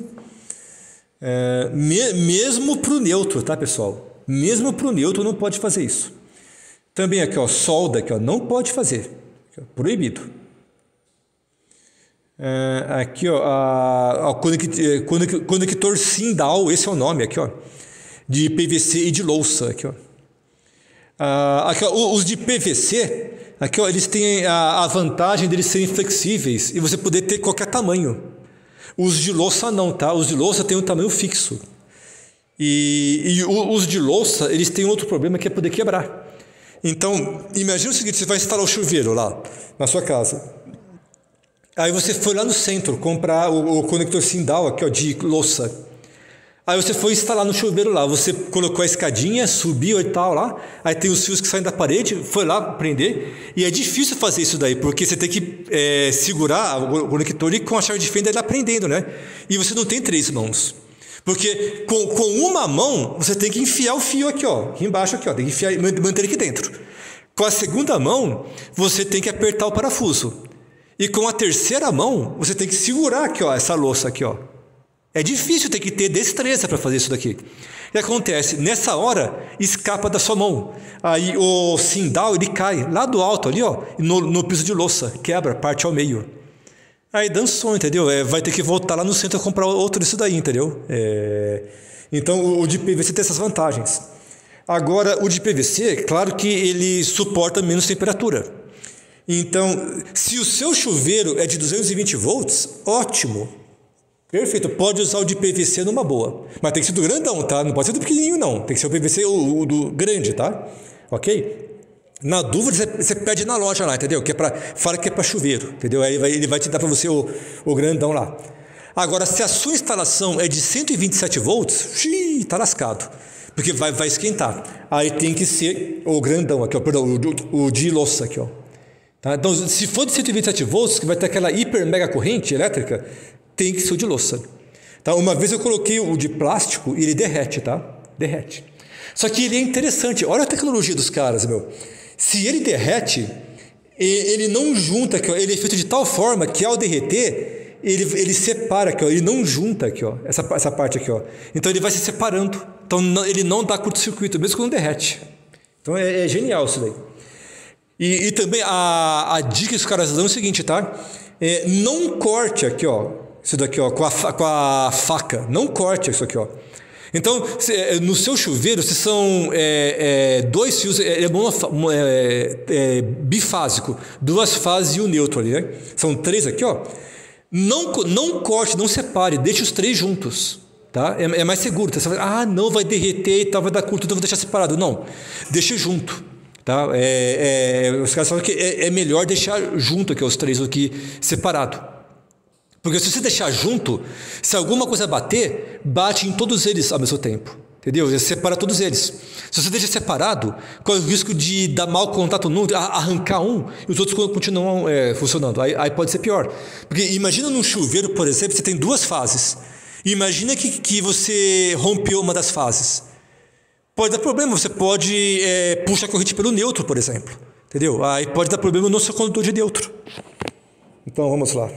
mesmo para o neutro, tá, pessoal? Mesmo para o neutro não pode fazer isso. Também aqui, solda, aqui, não pode fazer, aqui, proibido. Aqui, conector Sindal, esse é o nome aqui, de PVC e de louça, aqui, aqui, os de PVC, aqui, eles têm a vantagem deles serem flexíveis e você poder ter qualquer tamanho. Os de louça não, tá? Os de louça têm um tamanho fixo. E os de louça, eles têm outro problema que é poder quebrar. Então, imagina o seguinte, você vai instalar o chuveiro lá na sua casa. Aí você foi lá no centro comprar o conector Sindal aqui, de louça. Aí você foi instalar no chuveiro lá, você colocou a escadinha, subiu e tal lá, aí tem os fios que saem da parede, foi lá prender, e é difícil fazer isso daí, porque você tem que segurar o conector e com a chave de fenda ele prendendo, né? E você não tem 3 mãos. Porque com uma mão, você tem que enfiar o fio aqui, aqui embaixo, aqui, tem que enfiar, manter ele aqui dentro. Com a segunda mão, você tem que apertar o parafuso. E com a terceira mão, você tem que segurar aqui, essa louça aqui, É difícil ter que ter destreza para fazer isso daqui. O que acontece? Nessa hora, escapa da sua mão. Aí o Sindal, ele cai lá do alto ali, no piso de louça, quebra, parte ao meio. Aí dançou, entendeu? Vai ter que voltar lá no centro a comprar outro disso daí, entendeu? Então o de PVC tem essas vantagens. Agora, o de PVC, claro que ele suporta menos temperatura. Então, se o seu chuveiro é de 220 volts, ótimo. Perfeito, pode usar o de PVC numa boa. Mas tem que ser do grandão, tá? Não pode ser do pequenininho, não. Tem que ser o PVC o do grande, tá? Ok? Na dúvida, você pede na loja lá, entendeu? Fala que é para chuveiro, entendeu? Aí ele vai te dar para você o grandão lá. Agora, se a sua instalação é de 127 volts, tá lascado. Porque vai esquentar. Aí tem que ser o grandão aqui, o de louça aqui, Tá? Então, se for de 127 volts, que vai ter aquela hiper mega corrente elétrica, tem que ser o de louça. Tá? Uma vez eu coloquei o de plástico e ele derrete, tá? Derrete. Só que ele é interessante. Olha a tecnologia dos caras, meu. Se ele derrete, ele não junta aqui, ele é feito de tal forma que ao derreter, ele separa aqui, ele não junta aqui, essa parte aqui, Então ele vai se separando. Então ele não dá curto-circuito, mesmo quando derrete. Então é genial isso daí. E também a dica que os caras dão é o seguinte, tá? Não corte aqui, isso daqui, com a faca. Não corte isso aqui, Então, no seu chuveiro, se são 2 fios, bifásico, 2 fases e o neutro ali, né? São 3 aqui, Não corte, não separe, deixe os 3 juntos, tá? É mais seguro. Tá? Você vai, não, vai derreter e tal, vai dar curto, então vou deixar separado. Não, deixe junto, tá? Os caras falam que é melhor deixar junto aqui os 3 do que separado. Porque se você deixar junto, se alguma coisa bater, bate em todos eles ao mesmo tempo. Entendeu? Você separa todos eles. Se você deixa separado, corre o risco de dar mau contato num, arrancar um e os outros continuam funcionando. Aí pode ser pior. Porque imagina num chuveiro, por exemplo, você tem 2 fases. Imagina que você rompeu uma das fases. Pode dar problema, você pode puxar a corrente pelo neutro, por exemplo. Entendeu? Aí pode dar problema no seu condutor de neutro. Então vamos lá.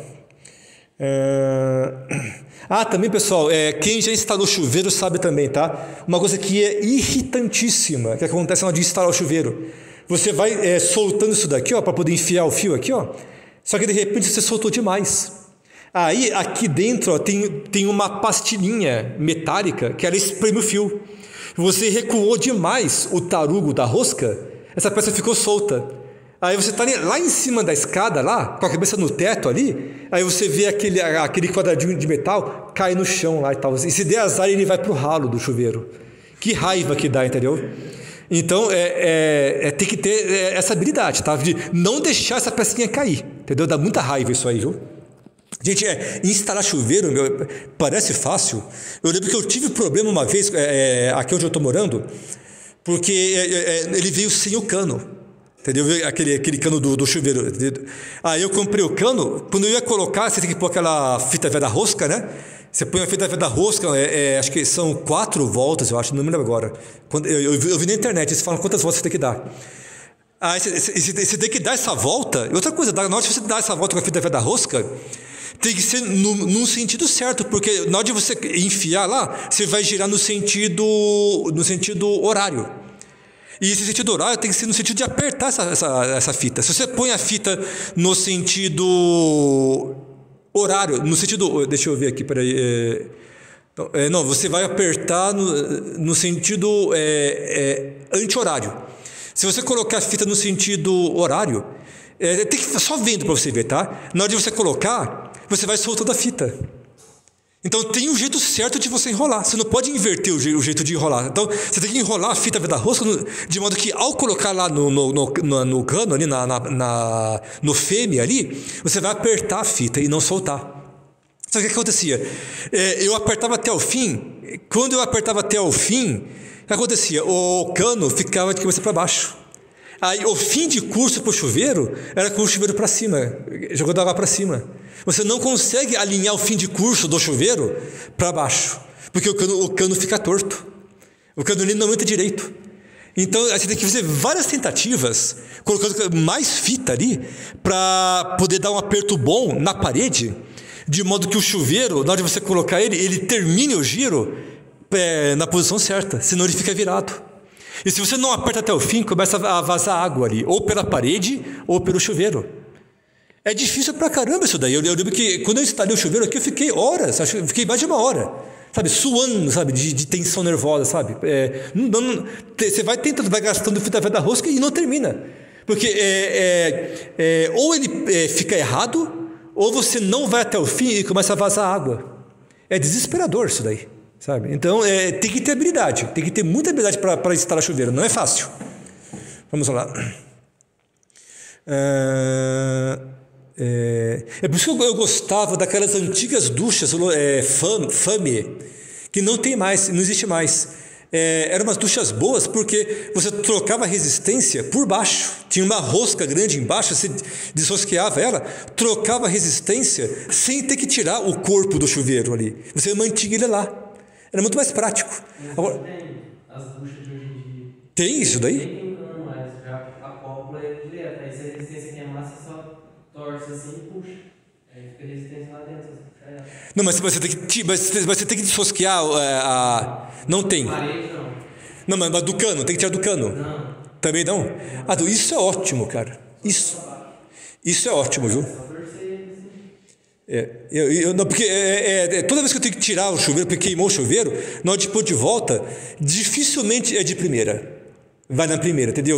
Também, pessoal, quem já instalou chuveiro sabe também, tá? Uma coisa que é irritantíssima que acontece na hora de instalar o chuveiro. Você vai soltando isso daqui, para poder enfiar o fio aqui, só que de repente você soltou demais. Aí aqui dentro tem uma pastilhinha metálica que ela espreme o fio. Você recuou demais o tarugo da rosca, essa peça ficou solta. Aí você está lá em cima da escada, lá, com a cabeça no teto ali, aí você vê aquele quadradinho de metal cai no chão lá e tal. E se der azar, ele vai para o ralo do chuveiro. Que raiva que dá, entendeu? Então, tem que ter essa habilidade, tá? De não deixar essa pecinha cair, entendeu? Dá muita raiva isso aí, viu? Gente, instalar chuveiro, meu, parece fácil. Eu lembro que eu tive problema uma vez, aqui onde eu estou morando, porque ele veio sem o cano. Entendeu? Aquele cano do chuveiro. Entendeu? Aí eu comprei o cano, quando eu ia colocar, você tem que pôr aquela fita velha rosca, né? Você põe a fita velha rosca, acho que são 4 voltas, eu acho, não me lembro agora. Eu vi na internet, eles falam quantas voltas você tem que dar. Aí você tem que dar essa volta. E outra coisa, na hora de você dar essa volta com a fita velha rosca, tem que ser num sentido certo, porque na hora de você enfiar lá, você vai girar no sentido horário. E esse sentido horário tem que ser no sentido de apertar essa fita. Se você põe a fita no sentido horário, no sentido... Deixa eu ver aqui, peraí. Não, você vai apertar no sentido anti-horário. Se você colocar a fita no sentido horário, tem que só vendo para você ver, tá? Na hora de você colocar, você vai soltando a fita. Então tem um jeito certo de você enrolar. Você não pode inverter o jeito de enrolar. Então você tem que enrolar a fita da rosca de modo que ao colocar lá no cano, ali no fêmea ali, você vai apertar a fita e não soltar. Só que o que acontecia? Eu apertava até o fim. Quando eu apertava até o fim, o que acontecia? O cano ficava de cabeça para baixo. Aí o fim de curso para o chuveiro era com o chuveiro para cima, jogando água para cima. Você não consegue alinhar o fim de curso do chuveiro para baixo, porque o cano fica torto. O cano ali não entra direito. Então você tem que fazer várias tentativas, colocando mais fita ali, para poder dar um aperto bom na parede, de modo que o chuveiro, na hora de você colocar ele termine o giro na posição certa, senão ele fica virado. E se você não aperta até o fim, começa a vazar água ali, ou pela parede, ou pelo chuveiro. É difícil pra caramba isso daí. Eu lembro que quando eu instalei o chuveiro aqui, eu fiquei horas, eu fiquei mais de 1 hora, sabe, suando, sabe, de tensão nervosa, sabe. Você vai tentando, vai gastando fita velha rosca e não termina. Porque ou ele fica errado, ou você não vai até o fim e começa a vazar água. É desesperador isso daí. Sabe? Então, tem que ter habilidade, tem que ter muita habilidade para instalar chuveiro, não é fácil. Vamos lá. Por isso que eu gostava daquelas antigas duchas Fame, que não tem mais, não existe mais. Eram umas duchas boas porque você trocava a resistência por baixo, tinha uma rosca grande embaixo, você desrosqueava ela, trocava a resistência sem ter que tirar o corpo do chuveiro ali, você mantinha ele lá. Era muito mais prático. Agora, tem as duchas de hoje em dia. Tem isso daí? Tem cano, mas já a pólvora é direto. Aí se a resistência queimar, você só torce assim e puxa. Aí fica a resistência lá dentro. Não, mas você tem que desrosquear Não tem. Parede não. Não, mas do cano, tem que tirar do cano. Não. Também não? Isso é ótimo, cara. Isso é ótimo, viu? Não, porque toda vez que eu tenho que tirar o chuveiro, porque queimou o chuveiro, na hora de pôr de volta, dificilmente é de primeira. Vai na primeira, entendeu?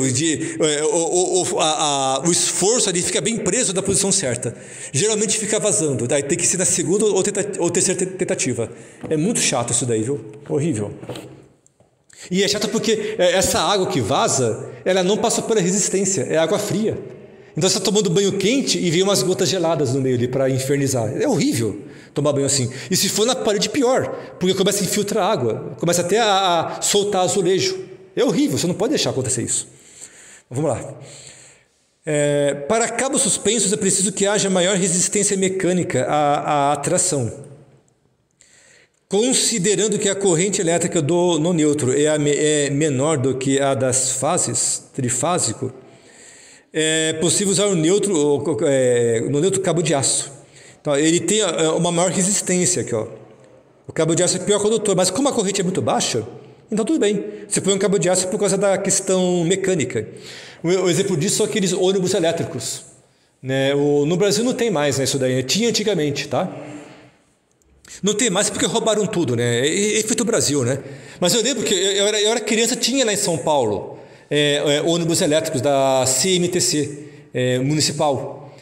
O esforço ali fica bem preso na posição certa. Geralmente fica vazando. Aí tem que ser na segunda ou terceira tentativa. É muito chato isso daí, viu? Horrível. E é chato porque essa água que vaza, ela não passa pela resistência, é água fria. Então você está tomando banho quente e vem umas gotas geladas no meio ali para infernizar. É horrível tomar banho assim. E se for na parede, pior, porque começa a infiltrar água, começa até a soltar azulejo. É horrível, você não pode deixar acontecer isso. Vamos lá. Para cabos suspensos é preciso que haja maior resistência mecânica à atração. Considerando que a corrente elétrica no neutro é menor do que a das fases, trifásico, é possível usar no neutro cabo de aço. Então, ele tem uma maior resistência aqui, ó. O cabo de aço é pior condutor, mas como a corrente é muito baixa, então tudo bem. Você põe um cabo de aço por causa da questão mecânica. O exemplo disso são aqueles ônibus elétricos, né? No Brasil não tem mais, né, isso daí. Tinha antigamente, tá? Não tem mais porque roubaram tudo, né? É feito o Brasil, né? Mas eu lembro que eu era criança, tinha lá em São Paulo ônibus elétricos da CMTC municipal.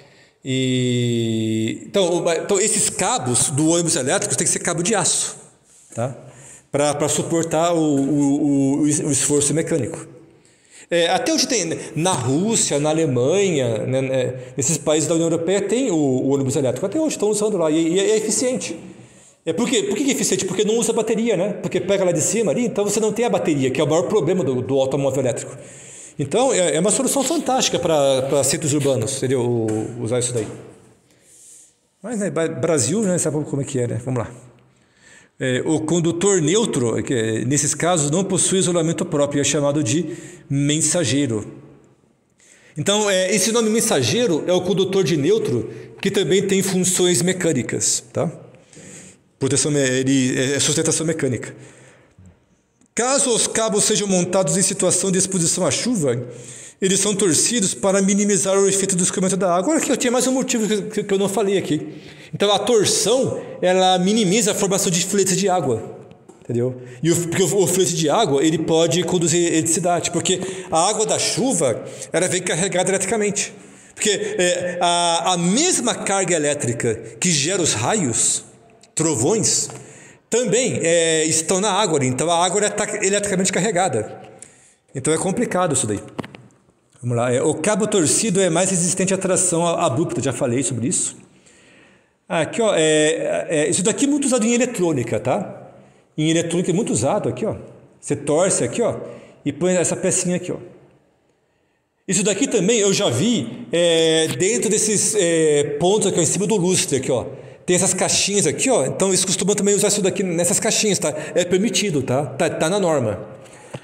Então esses cabos do ônibus elétrico tem que ser cabo de aço, tá? Para suportar o esforço mecânico. Até hoje tem, na Rússia, na Alemanha, né, nesses países da União Europeia tem o ônibus elétrico. Até hoje estão usando lá e é eficiente. Por que é eficiente? Porque não usa bateria, né? Porque pega lá de cima ali, então você não tem a bateria, que é o maior problema do automóvel elétrico. Então é uma solução fantástica para centros urbanos, entendeu? Usar isso daí. Mas né, Brasil, né, sabe como é que é, né? Vamos lá. O condutor neutro, que nesses casos não possui isolamento próprio, é chamado de mensageiro. Então, esse nome mensageiro é o condutor de neutro, que também tem funções mecânicas, tá? Proteção, sustentação mecânica. Caso os cabos sejam montados em situação de exposição à chuva, eles são torcidos para minimizar o efeito do escoamento da água. Agora que eu tinha mais um motivo que eu não falei aqui. Então a torção, ela minimiza a formação de fletes de água, entendeu? Porque o flete de água, ele pode conduzir eletricidade, porque a água da chuva, ela vem carregada eletricamente. Porque a mesma carga elétrica que gera os raios, trovões, também estão na água, então a água está eletricamente carregada. Então é complicado isso daí. Vamos lá. O cabo torcido é mais resistente à tração abrupta, já falei sobre isso. Aqui, ó, isso daqui é muito usado em eletrônica, tá? Em eletrônica é muito usado aqui, ó. Você torce aqui, ó, e põe essa pecinha aqui, ó. Isso daqui também eu já vi dentro desses pontos aqui, ó, em cima do lustre aqui, ó. Tem essas caixinhas aqui, ó. Então eles costumam também usar isso daqui nessas caixinhas, tá? É permitido, tá? Tá na norma.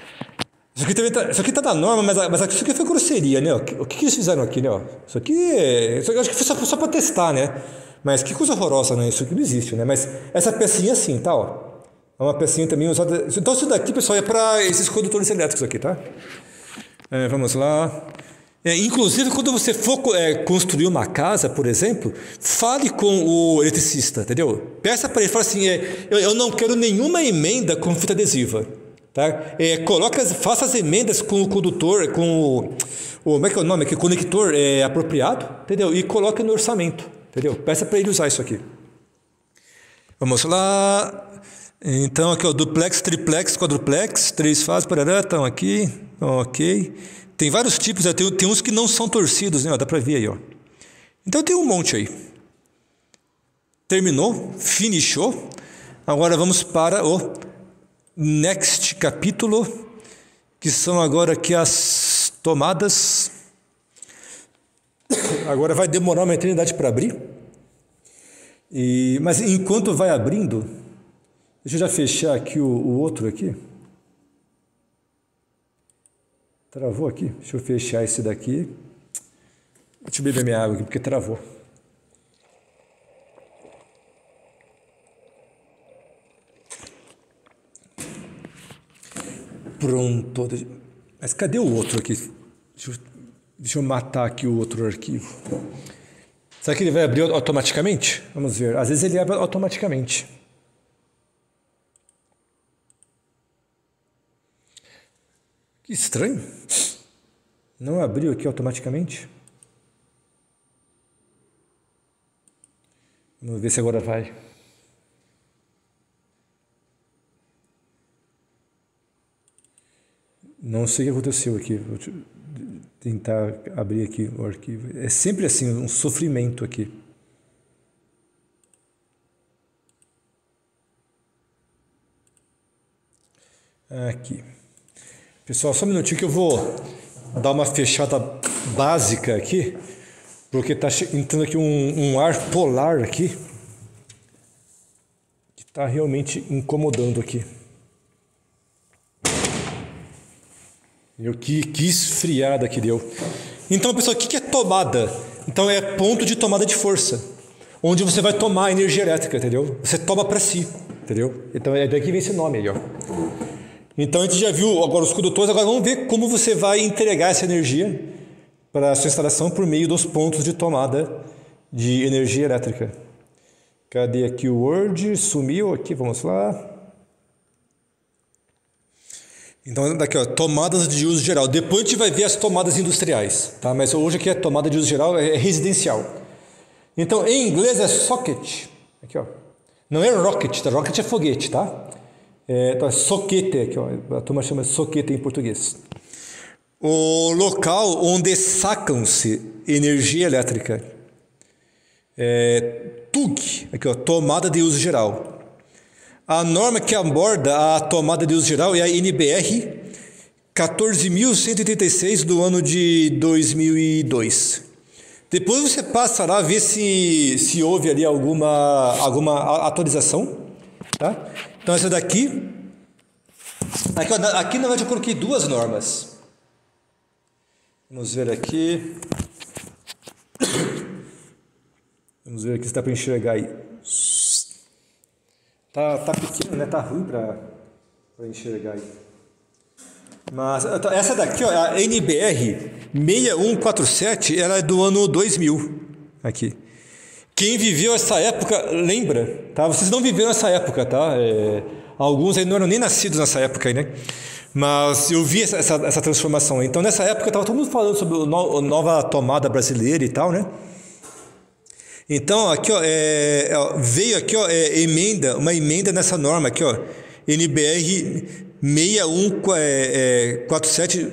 Isso aqui tá na norma, mas isso aqui foi grosseria, né? O que eles fizeram aqui, né? Isso aqui eu acho que foi só para testar, né? Mas que coisa horrorosa, né? Isso aqui não existe, né? Mas essa pecinha assim, tá? Ó. É uma pecinha também usada. Então isso daqui, pessoal, é para esses condutores elétricos aqui, tá? Vamos lá. Inclusive, quando você for construir uma casa, por exemplo, fale com o eletricista, entendeu? Peça para ele, fala assim, eu não quero nenhuma emenda com fita adesiva. Tá? Faça as emendas com o condutor, com como é que é o nome? Que conector apropriado, entendeu? E coloque no orçamento, entendeu? Peça para ele usar isso aqui. Vamos lá. Então aqui, ó, duplex, triplex, quadruplex, 3 fases, parará, estão aqui, ok. Tem vários tipos, tem uns que não são torcidos, né? Dá para ver aí, ó. Então tem um monte aí. Terminou, finishou. Agora vamos para o next capítulo, que são agora aqui as tomadas. Agora vai demorar uma eternidade para abrir. Mas enquanto vai abrindo, deixa eu já fechar aqui o outro aqui. Travou aqui. Deixa eu fechar esse daqui. Deixa eu beber minha água aqui, porque travou. Pronto. Mas cadê o outro aqui? Deixa eu matar aqui o outro arquivo. Será que ele vai abrir automaticamente? Vamos ver. Às vezes ele abre automaticamente. Que estranho. Não abriu aqui automaticamente. Vamos ver se agora vai. Não sei o que aconteceu aqui. Vou tentar abrir aqui o arquivo. É sempre assim, um sofrimento aqui. Aqui. Pessoal, só um minutinho que eu vou dar uma fechada básica aqui, porque está entrando aqui um ar polar aqui, que está realmente incomodando aqui. Que esfriada que deu. Então, pessoal, o que é tomada? Então, é ponto de tomada de força, onde você vai tomar energia elétrica, entendeu? Você toma para si, entendeu? Então, é daqui vem esse nome aí, ó. Então, a gente já viu agora os condutores, agora vamos ver como você vai entregar essa energia para a sua instalação por meio dos pontos de tomada de energia elétrica. Cadê aqui o Word? Sumiu aqui, vamos lá. Então, daqui, ó, tomadas de uso geral. Depois a gente vai ver as tomadas industriais, tá? Mas hoje aqui é tomada de uso geral, é residencial. Então, em inglês é socket. Aqui, ó. Não é rocket, tá? Rocket é foguete, tá? Então é soquete aqui, ó. A turma chama soquete em português. o local onde sacam-se energia elétrica. TUG, aqui, ó, tomada de uso geral. A norma que aborda a tomada de uso geral é a NBR 14.186 do ano de 2002. Depois você passa lá a ver se houve ali alguma atualização. Tá? Então essa daqui... Aqui na verdade eu coloquei duas normas. Vamos ver aqui. Vamos ver aqui se dá para enxergar aí. Tá pequeno, né? Tá ruim para enxergar aí. Mas essa daqui, ó, a NBR 6147, ela é do ano 2000. Aqui. Quem viveu essa época lembra, tá? Vocês não viveram essa época, tá? Alguns aí não eram nem nascidos nessa época aí, né? Mas eu vi essa transformação. Então nessa época estava todo mundo falando sobre a nova tomada brasileira e tal, né? Então aqui, ó, veio aqui, ó, uma emenda nessa norma aqui, ó, NBR 6147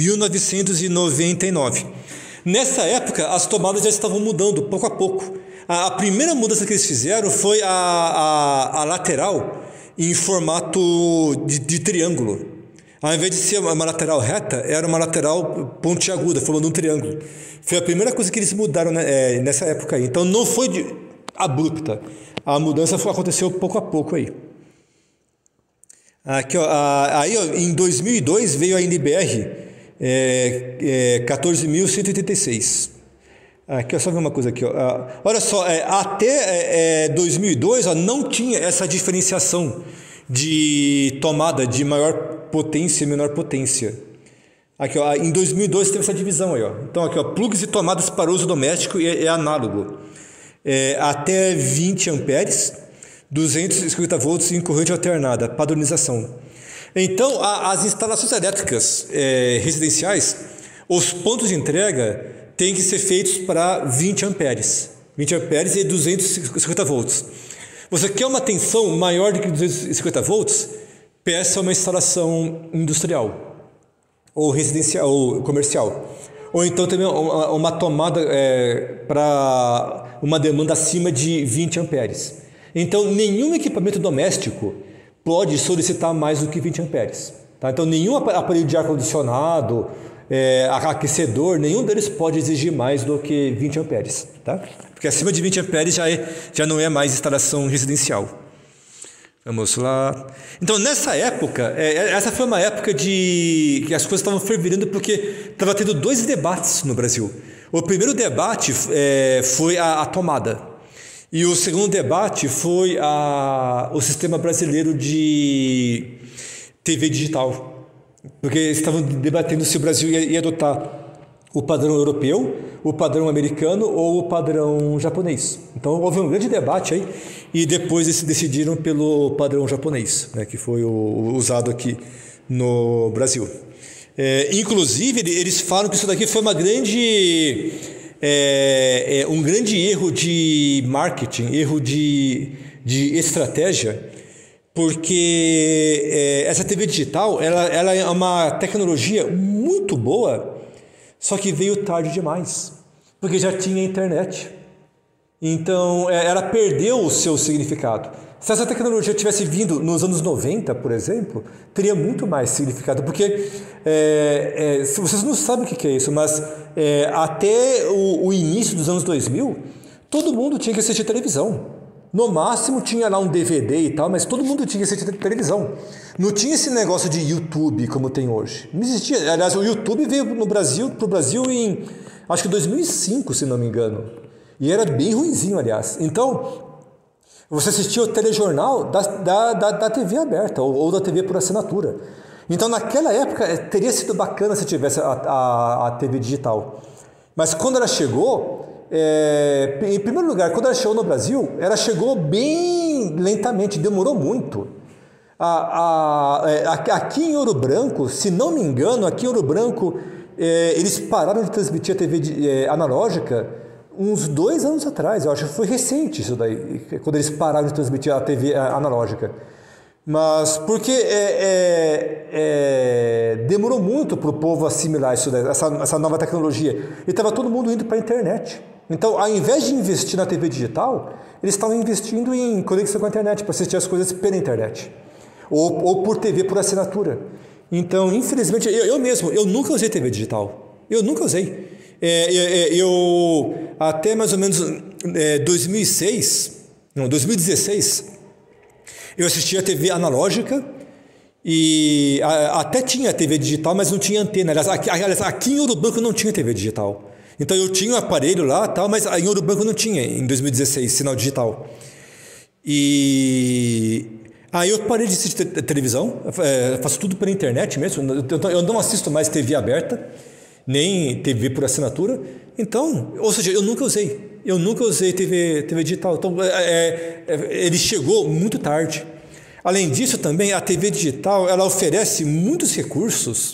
1999. Nessa época as tomadas já estavam mudando pouco a pouco. A primeira mudança que eles fizeram foi a lateral em formato de triângulo. Ao invés de ser uma lateral reta, era uma lateral pontiaguda, formando um triângulo. Foi a primeira coisa que eles mudaram, né, nessa época aí. Então não foi abrupta. A mudança aconteceu pouco a pouco aí. Aqui, ó, aí, ó, em 2002 veio a NBR 14.186. Aqui, ó, só ver uma coisa aqui, ó. Olha só, até 2002, ó, não tinha essa diferenciação de tomada de maior potência e menor potência. Aqui, ó, em 2002 teve essa divisão aí, ó. Então aqui, ó, plugs e tomadas para uso doméstico é análogo. Até 20 amperes, 250 volts em corrente alternada, padronização. Então, as instalações elétricas residenciais, os pontos de entrega têm que ser feitos para 20 amperes. 20 amperes e 250 volts. Você quer uma tensão maior do que 250 volts? Peça uma instalação industrial, ou residencial, ou comercial. Ou então também uma tomada para uma demanda acima de 20 amperes. Então, nenhum equipamento doméstico pode solicitar mais do que 20 amperes. Tá? Então, nenhum aparelho de ar-condicionado, aquecedor, nenhum deles pode exigir mais do que 20 amperes. Tá? Porque acima de 20 amperes já não é mais instalação residencial. Vamos lá. Então, nessa época, essa foi uma época que as coisas estavam fervilhando porque estava tendo dois debates no Brasil. O primeiro debate foi a tomada. E o segundo debate foi o sistema brasileiro de TV digital. Porque eles estavam debatendo se o Brasil ia adotar o padrão europeu, o padrão americano ou o padrão japonês. Então houve um grande debate aí e depois eles decidiram pelo padrão japonês, né, que foi usado aqui no Brasil. Inclusive eles falam que isso daqui foi um grande erro de marketing, erro de estratégia, porque essa TV digital ela é uma tecnologia muito boa, só que veio tarde demais, porque já tinha internet. Então, ela perdeu o seu significado. Se essa tecnologia tivesse vindo nos anos 90, por exemplo, teria muito mais significado, porque vocês não sabem o que é isso, mas até o início dos anos 2000, todo mundo tinha que assistir televisão. No máximo tinha lá um DVD e tal, mas todo mundo tinha que assistir televisão. Não tinha esse negócio de YouTube como tem hoje. Não existia. Aliás, o YouTube veio pro Brasil em, acho que 2005, se não me engano. E era bem ruinzinho, aliás. Então, você assistia o telejornal da TV aberta ou da TV por assinatura. Então, naquela época, teria sido bacana se tivesse a TV digital. Mas quando ela chegou... em primeiro lugar, quando ela chegou no Brasil, ela chegou bem lentamente, demorou muito. Aqui em Ouro Branco, se não me engano, aqui em Ouro Branco, eles pararam de transmitir a TV analógica uns 2 anos atrás. Eu acho que foi recente isso daí, quando eles pararam de transmitir a TV analógica. Mas porque demorou muito para o povo assimilar isso, essa nova tecnologia. E estava todo mundo indo para a internet. Então, ao invés de investir na TV digital, eles estavam investindo em conexão com a internet, para assistir as coisas pela internet. Ou por TV por assinatura. Então, infelizmente, eu mesmo, eu nunca usei TV digital. Eu nunca usei. Eu até mais ou menos 2016, eu assistia a TV analógica e até tinha TV digital, mas não tinha antena. Aliás, aqui em Ouro Branco não tinha TV digital. Então eu tinha um aparelho lá, tal, mas em Ouro Branco não tinha, em 2016, sinal digital. E aí eu parei de assistir televisão, faço tudo pela internet mesmo. Eu não assisto mais TV aberta, nem TV por assinatura. Então, ou seja, eu nunca usei TV digital. Então, ele chegou muito tarde. Além disso, também, a TV digital, ela oferece muitos recursos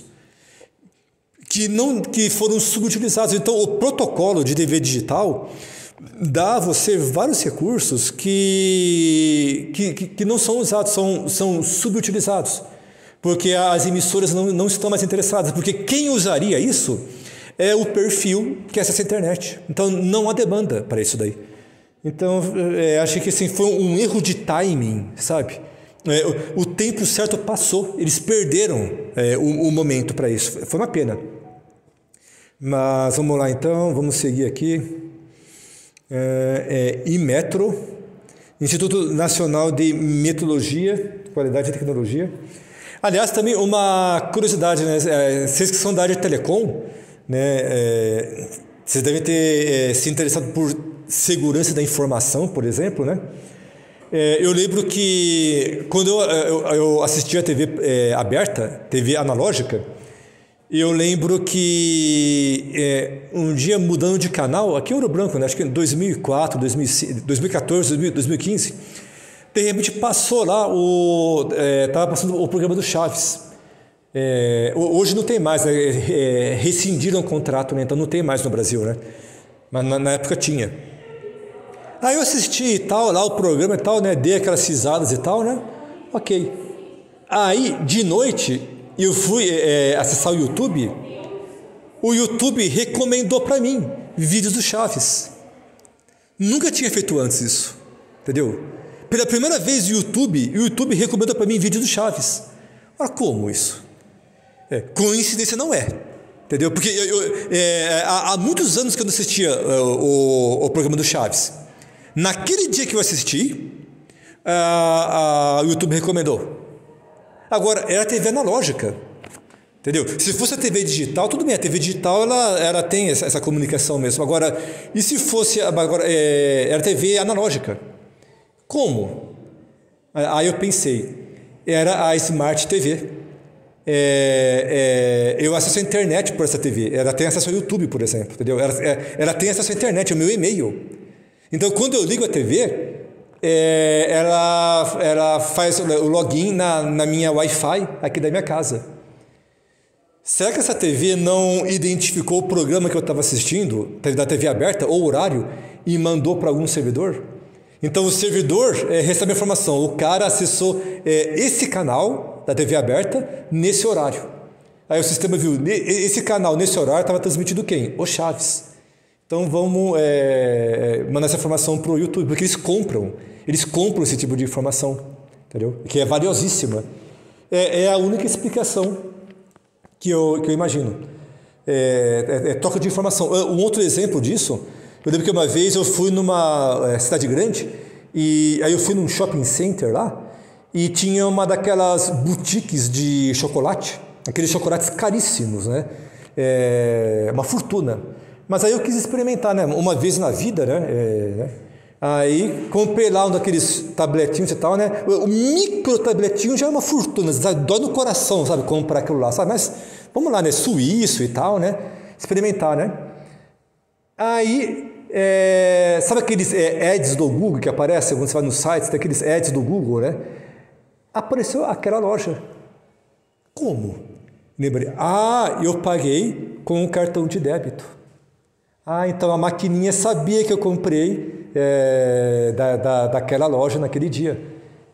que foram subutilizados. Então, o protocolo de TV digital dá a você vários recursos que não são usados, são subutilizados. Porque as emissoras não estão mais interessadas. Porque quem usaria isso é o perfil que acessa a internet. Então, não há demanda para isso daí. Então, acho que assim, foi um erro de timing, sabe? O tempo certo passou, eles perderam o momento para isso. Foi uma pena. Mas vamos lá então, vamos seguir aqui. Inmetro, Instituto Nacional de Metrologia, Qualidade e Tecnologia. Aliás, também uma curiosidade, né? Vocês que são da área de telecom, né? Vocês devem ter se interessado por segurança da informação, por exemplo, né? Eu lembro que quando eu assistia a TV aberta, TV analógica, eu lembro que um dia mudando de canal, aqui em Ouro Branco, né? Acho que em 2004, 2014, 2015, de repente passou lá, estava passando o programa do Chaves. Hoje não tem mais, né? Rescindiram o contrato, né? Então não tem mais no Brasil, né? Mas na época tinha. Aí eu assisti e tal, lá o programa e tal, né? Dei aquelas risadas e tal, né? Ok. Aí, de noite, eu fui acessar o YouTube. O YouTube recomendou para mim vídeos do Chaves. Nunca tinha feito antes isso, entendeu? Pela primeira vez o YouTube recomendou para mim vídeos do Chaves. Mas como isso? Coincidência não é, entendeu? Porque há muitos anos que eu não assistia o programa do Chaves. Naquele dia que eu assisti, o YouTube recomendou. Agora, era TV analógica, entendeu? Se fosse a TV digital, tudo bem, a TV digital ela tem essa comunicação mesmo. Agora, e se fosse, era TV analógica? Como? Aí eu pensei, era a Smart TV. Eu acesso a internet por essa TV, ela tem acesso ao YouTube, por exemplo, entendeu? Ela tem acesso à internet, ao meu e-mail. Então, quando eu ligo a TV, ela faz o login na minha Wi-Fi aqui da minha casa. Será que essa TV não identificou o programa que eu estava assistindo, da TV aberta, ou horário, e mandou para algum servidor? Então, o servidor recebe a informação, o cara acessou esse canal da TV aberta nesse horário. Aí o sistema viu, esse canal nesse horário estava transmitindo quem? O Chaves. Então vamos mandar essa informação para o YouTube, porque eles compram esse tipo de informação, entendeu? Que é valiosíssima. É a única explicação que eu imagino. Troca de informação. Um outro exemplo disso, eu lembro que uma vez eu fui numa cidade grande, e aí eu fui num shopping center lá, e tinha uma daquelas boutiques de chocolate, aqueles chocolates caríssimos, né? Uma fortuna. Mas aí eu quis experimentar, né? Uma vez na vida, né? Aí comprei lá um daqueles tabletinhos e tal, né? O micro tabletinho já é uma fortuna, sabe? Dói no coração, sabe? Comprar aquilo lá, sabe? Mas vamos lá, né? Suíço e tal, né? Experimentar, né? Aí, sabe aqueles ads do Google que aparecem quando você vai nos sites, tem aqueles ads do Google, né? Apareceu aquela loja. Como? Lembrei. Eu paguei com um cartão de débito. Então a maquininha sabia que eu comprei daquela loja naquele dia.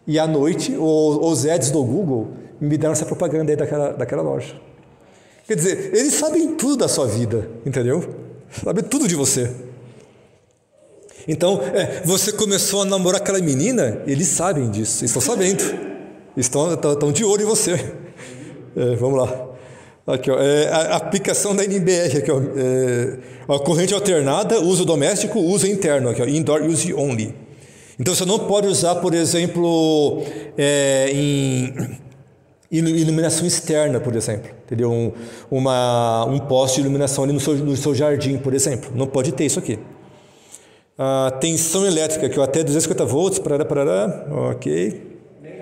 E à noite, os ads do Google me deram essa propaganda aí daquela loja. Quer dizer, eles sabem tudo da sua vida, entendeu? Sabem tudo de você. Então, você começou a namorar aquela menina, eles sabem disso, estão sabendo. Estão de olho em você. Vamos lá. Aqui, ó, a aplicação da NBR, aqui, ó, corrente alternada, uso doméstico, uso interno, aqui, ó, indoor use only. Então você não pode usar, por exemplo, em iluminação externa, por exemplo, entendeu? Um poste de iluminação ali no seu jardim, por exemplo, não pode ter isso aqui. A tensão elétrica, aqui, ó, até 250 volts, parará, ok.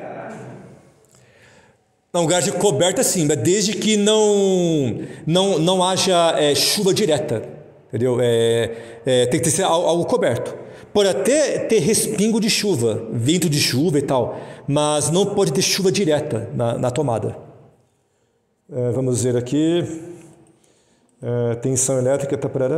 Não, garagem coberta sim, mas desde que não haja chuva direta, entendeu? Tem que ser algo coberto. Pode até ter respingo de chuva, vento de chuva e tal, mas não pode ter chuva direta na tomada. Vamos ver aqui. Tensão elétrica,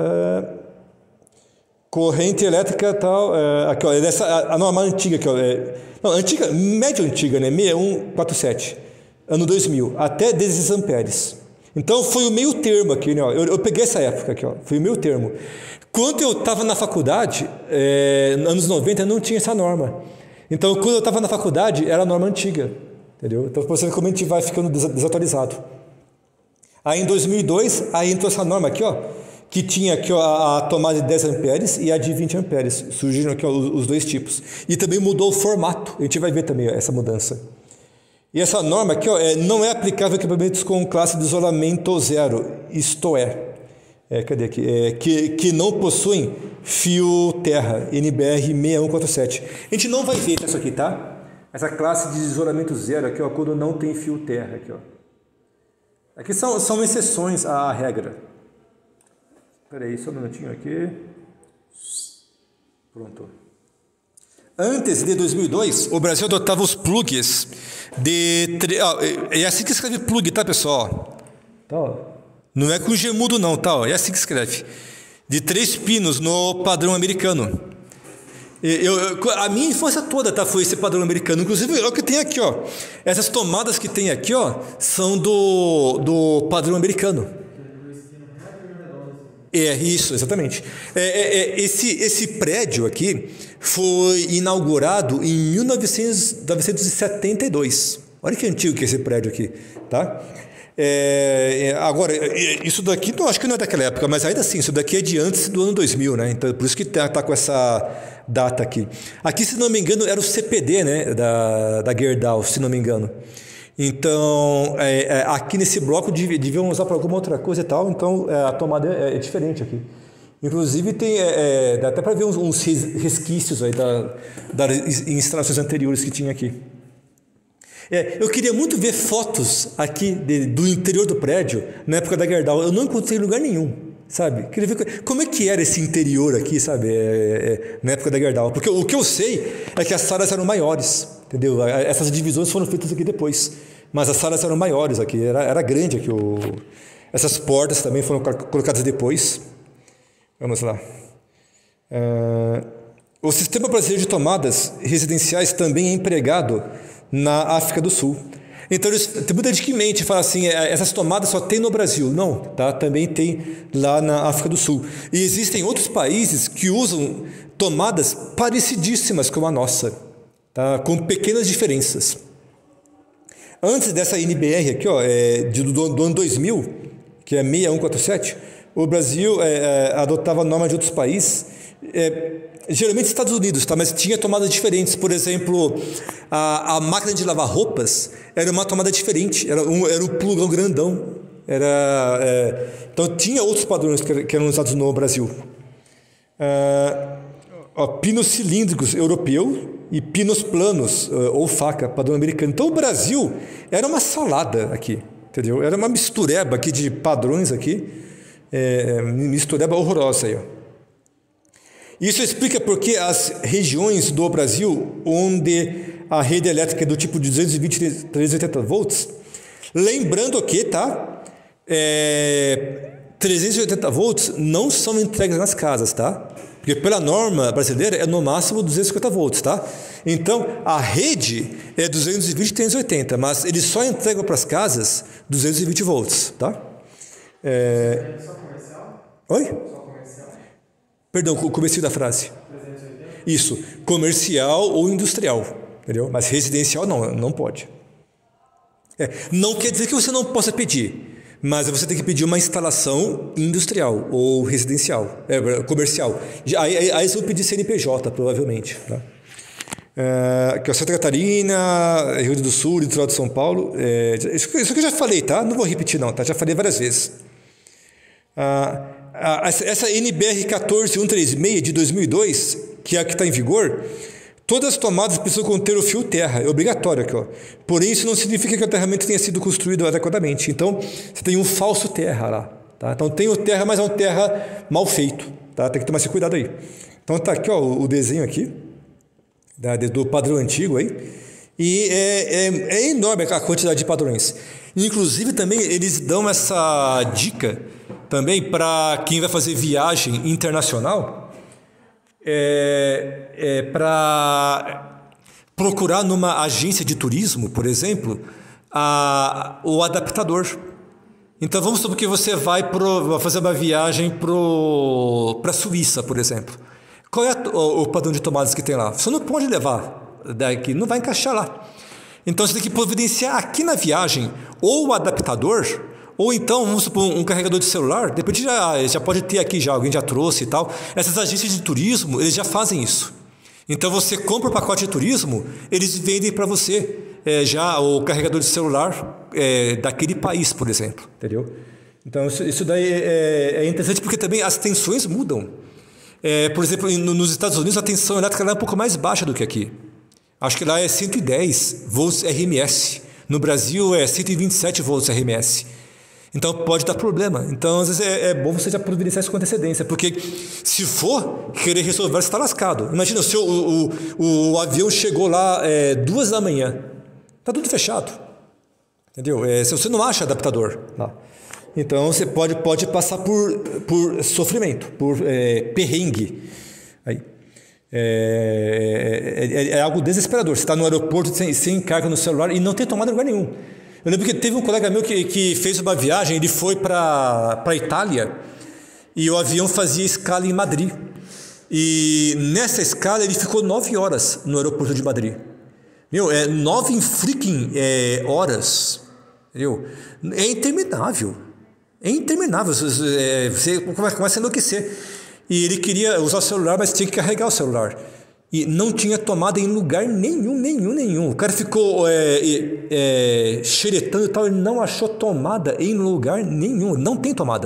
corrente elétrica tal. Aqui, ó, a normal antiga aqui, ó. Não, antiga, média antiga, né? 6147. Ano 2000, até 16 amperes. Então foi o meio termo aqui, né? Eu peguei essa época aqui, ó, foi o meio termo. Quando eu estava na faculdade, anos 90, não tinha essa norma. Então, quando eu estava na faculdade, era a norma antiga, entendeu? Então, por exemplo, como a gente vai ficando desatualizado. Aí, em 2002, aí entrou essa norma aqui, ó, que tinha aqui, ó, a tomada de 10 amperes e a de 20 amperes. Surgiram aqui, ó, os dois tipos. E também mudou o formato. A gente vai ver também, ó, essa mudança. E essa norma aqui, ó, não é aplicável a equipamentos com classe de isolamento zero, isto cadê aqui? Que não possuem fio terra, NBR 6147. A gente não vai ver isso aqui, tá? Essa classe de isolamento zero aqui, ó, quando não tem fio terra aqui, ó. Aqui são exceções à regra. Espera aí, só um minutinho aqui. Pronto. Antes de 2002, o Brasil adotava os plugs é assim que escreve plug, tá, pessoal? Tá. Não é com gemudo não, tá? É assim que escreve. De 3 pinos no padrão americano. A minha infância toda, tá, foi esse padrão americano. Inclusive, é o que tem aqui, ó. Essas tomadas que tem aqui, ó, são do padrão americano. Isso, exatamente. Esse prédio aqui foi inaugurado em 1972. Olha que antigo que é esse prédio aqui, tá? Agora, isso daqui, não, acho que não é daquela época, mas ainda assim, isso daqui é de antes do ano 2000, né? Então, por isso que tá com essa data aqui. Aqui, se não me engano, era o CPD, né? Da Gerdau, se não me engano. Então, aqui nesse bloco deviam usar para alguma outra coisa e tal, então a tomada é diferente aqui. Inclusive, dá até para ver uns resquícios aí das instalações anteriores que tinha aqui. Eu queria muito ver fotos aqui do interior do prédio, na época da Gerdau. Eu não encontrei em lugar nenhum, sabe? Queria ver como é que era esse interior aqui, sabe? Na época da Gerdau. Porque o que eu sei é que as salas eram maiores, entendeu? Essas divisões foram feitas aqui depois. Mas as salas eram maiores aqui, era grande aqui. Essas portas também foram colocadas depois. Vamos lá. O sistema brasileiro de tomadas residenciais também é empregado na África do Sul. Então, tem muita gente que mente e fala assim, essas tomadas só tem no Brasil. Não, tá? Também tem lá na África do Sul. E existem outros países que usam tomadas parecidíssimas com a nossa, tá? Com pequenas diferenças. Antes dessa NBR aqui, ó, do ano 2000, que é 6147, o Brasil adotava a norma de outros países, geralmente Estados Unidos, tá? Mas tinha tomadas diferentes. Por exemplo, a máquina de lavar roupas era uma tomada diferente, era um plugão grandão. Então tinha outros padrões que eram usados no Brasil. Pinos cilíndricos europeu e pinos planos ou faca, padrão americano. Então o Brasil era uma salada aqui, entendeu? Era uma mistureba aqui de padrões aqui, mistureba horrorosa aí, ó. Isso explica porque as regiões do Brasil onde a rede elétrica é do tipo 220 e 380 volts, lembrando que, tá? 380 volts não são entregues nas casas, tá? Porque pela norma brasileira é no máximo 250 volts, tá? Então, a rede é 220 e 380, mas eles só entregam para as casas 220 volts, tá? Só comercial? Oi? Só comercial? Perdão, o comecinho da frase. 380? Isso, comercial ou industrial, entendeu? Mas residencial não pode. Não quer dizer que você não possa pedir, mas você tem que pedir uma instalação industrial ou residencial, comercial. Aí você vai pedir CNPJ, provavelmente. Tá? Aqui é Santa Catarina, Rio Grande do Sul, litoral de São Paulo. Isso que eu já falei, tá? Não vou repetir não, tá? Já falei várias vezes. Essa NBR 14136 de 2002, que é a que está em vigor, todas as tomadas precisam conter o fio terra, é obrigatório aqui, ó. Porém, isso não significa que o aterramento tenha sido construído adequadamente. Então, você tem um falso terra lá, tá? Então, tem o terra, mas é um terra mal feito, tá? Tem que tomar esse cuidado aí. Então, tá aqui, ó, o desenho aqui, do padrão antigo aí, e é enorme a quantidade de padrões. Inclusive, também, eles dão essa dica também para quem vai fazer viagem internacional, para procurar numa agência de turismo, por exemplo, o adaptador. Então vamos supor que você vai fazer uma viagem para a Suíça, por exemplo. Qual é o padrão de tomadas que tem lá? Você não pode levar daqui, não vai encaixar lá. Então você tem que providenciar aqui na viagem ou o adaptador, ou então, vamos supor, um carregador de celular. Depois já pode ter aqui, alguém já trouxe e tal. Essas agências de turismo, eles já fazem isso. Então você compra o pacote de turismo, eles vendem para você já o carregador de celular daquele país, por exemplo. Entendeu? Então isso daí é interessante porque também as tensões mudam. Por exemplo, nos Estados Unidos a tensão elétrica é um pouco mais baixa do que aqui. Acho que lá é 110 volts RMS. No Brasil é 127 volts RMS. Então pode dar problema. Então às vezes é bom você já providenciar isso com antecedência, porque se for querer resolver, você está lascado. Imagina, o avião chegou lá 2 da manhã, está tudo fechado, entendeu? Se você não acha adaptador lá, então você pode passar por sofrimento, por perrengue. Aí. É algo desesperador. Você está no aeroporto sem carga no celular e não tem tomada em lugar nenhum. Eu lembro que teve um colega meu que fez uma viagem, ele foi para a Itália e o avião fazia escala em Madrid. E nessa escala ele ficou 9 horas no aeroporto de Madrid. 9 freaking horas. Entendeu? É interminável. É interminável. Você começa a enlouquecer. E ele queria usar o celular, mas tinha que carregar o celular. E não tinha tomada em lugar nenhum. O cara ficou xeretando e tal, ele não achou tomada em lugar nenhum, não tem tomada.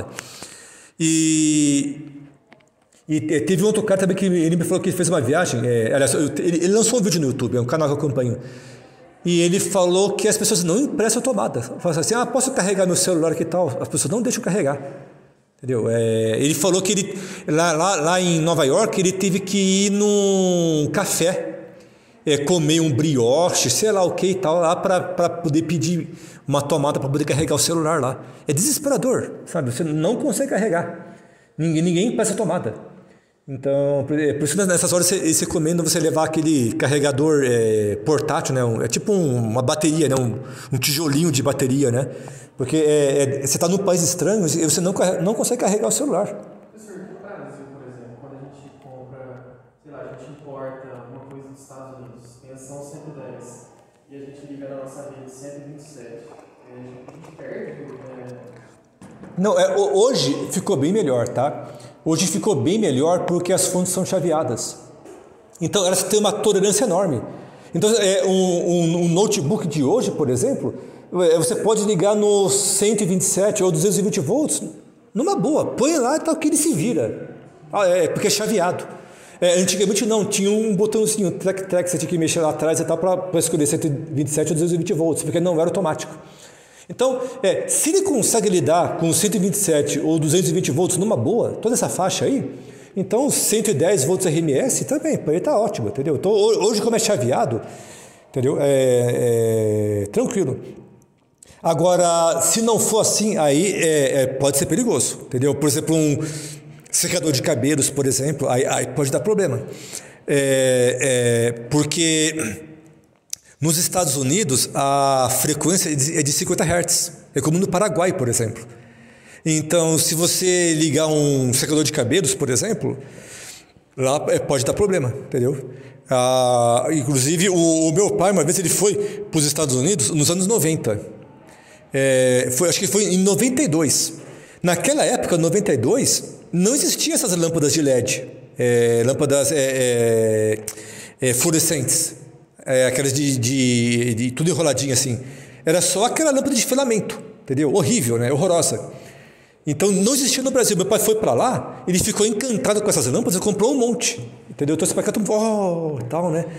E teve um outro cara também que ele me falou que ele fez uma viagem, aliás, ele lançou um vídeo no YouTube, é um canal que eu acompanho, e ele falou que as pessoas não emprestam tomada. Fala assim, posso carregar meu celular aqui e tal? As pessoas não deixam carregar. Entendeu? Ele falou que ele, lá em Nova York, ele teve que ir num café, comer um brioche, sei lá o que e tal, lá para poder pedir uma tomada para poder carregar o celular lá. É desesperador, sabe? Você não consegue carregar. Ninguém peça tomada. Então, por isso nessas horas eles recomendam você levar aquele carregador portátil, né? É tipo uma bateria, né? Um tijolinho de bateria, né? Porque você está num país estranho e você não consegue carregar o celular. Professor, no Brasil, por exemplo, quando a gente compra, sei lá, a gente importa alguma coisa dos Estados Unidos, tensão 110, e a gente liga na nossa rede 127, a gente perde. Não, hoje ficou bem melhor, tá? Hoje ficou bem melhor porque as fontes são chaveadas. Então elas têm uma tolerância enorme. Então um notebook de hoje, por exemplo, você pode ligar no 127 ou 220 volts numa boa. Põe lá e tal que ele se vira. Porque é chaveado. Antigamente não, tinha um botãozinho, track, você tinha que mexer lá atrás e tal para escolher 127 ou 220 volts, porque não era automático. Então, se ele consegue lidar com 127 ou 220 volts numa boa, toda essa faixa aí, então 110 volts RMS também, para ele está ótimo, entendeu? Então, hoje como é chaveado, entendeu? Tranquilo. Agora, se não for assim, aí pode ser perigoso, entendeu? Por exemplo, secador de cabelos, por exemplo, aí pode dar problema. Porque nos Estados Unidos a frequência é de 50 Hz, é como no Paraguai, por exemplo. Então, se você ligar um secador de cabelos, por exemplo, lá pode dar problema, entendeu? Inclusive, o meu pai, uma vez ele foi para os Estados Unidos nos anos 90. Acho que foi em 92. Naquela época, 92, não existiam essas lâmpadas de LED, lâmpadas fluorescentes, aquelas de tudo enroladinho assim. Era só aquela lâmpada de filamento, entendeu? Horrível, né? Horrorosa. Então, não existia no Brasil. Meu pai foi para lá, ele ficou encantado com essas lâmpadas e comprou um monte, entendeu? Então, esse pai todo mundo, tal, né?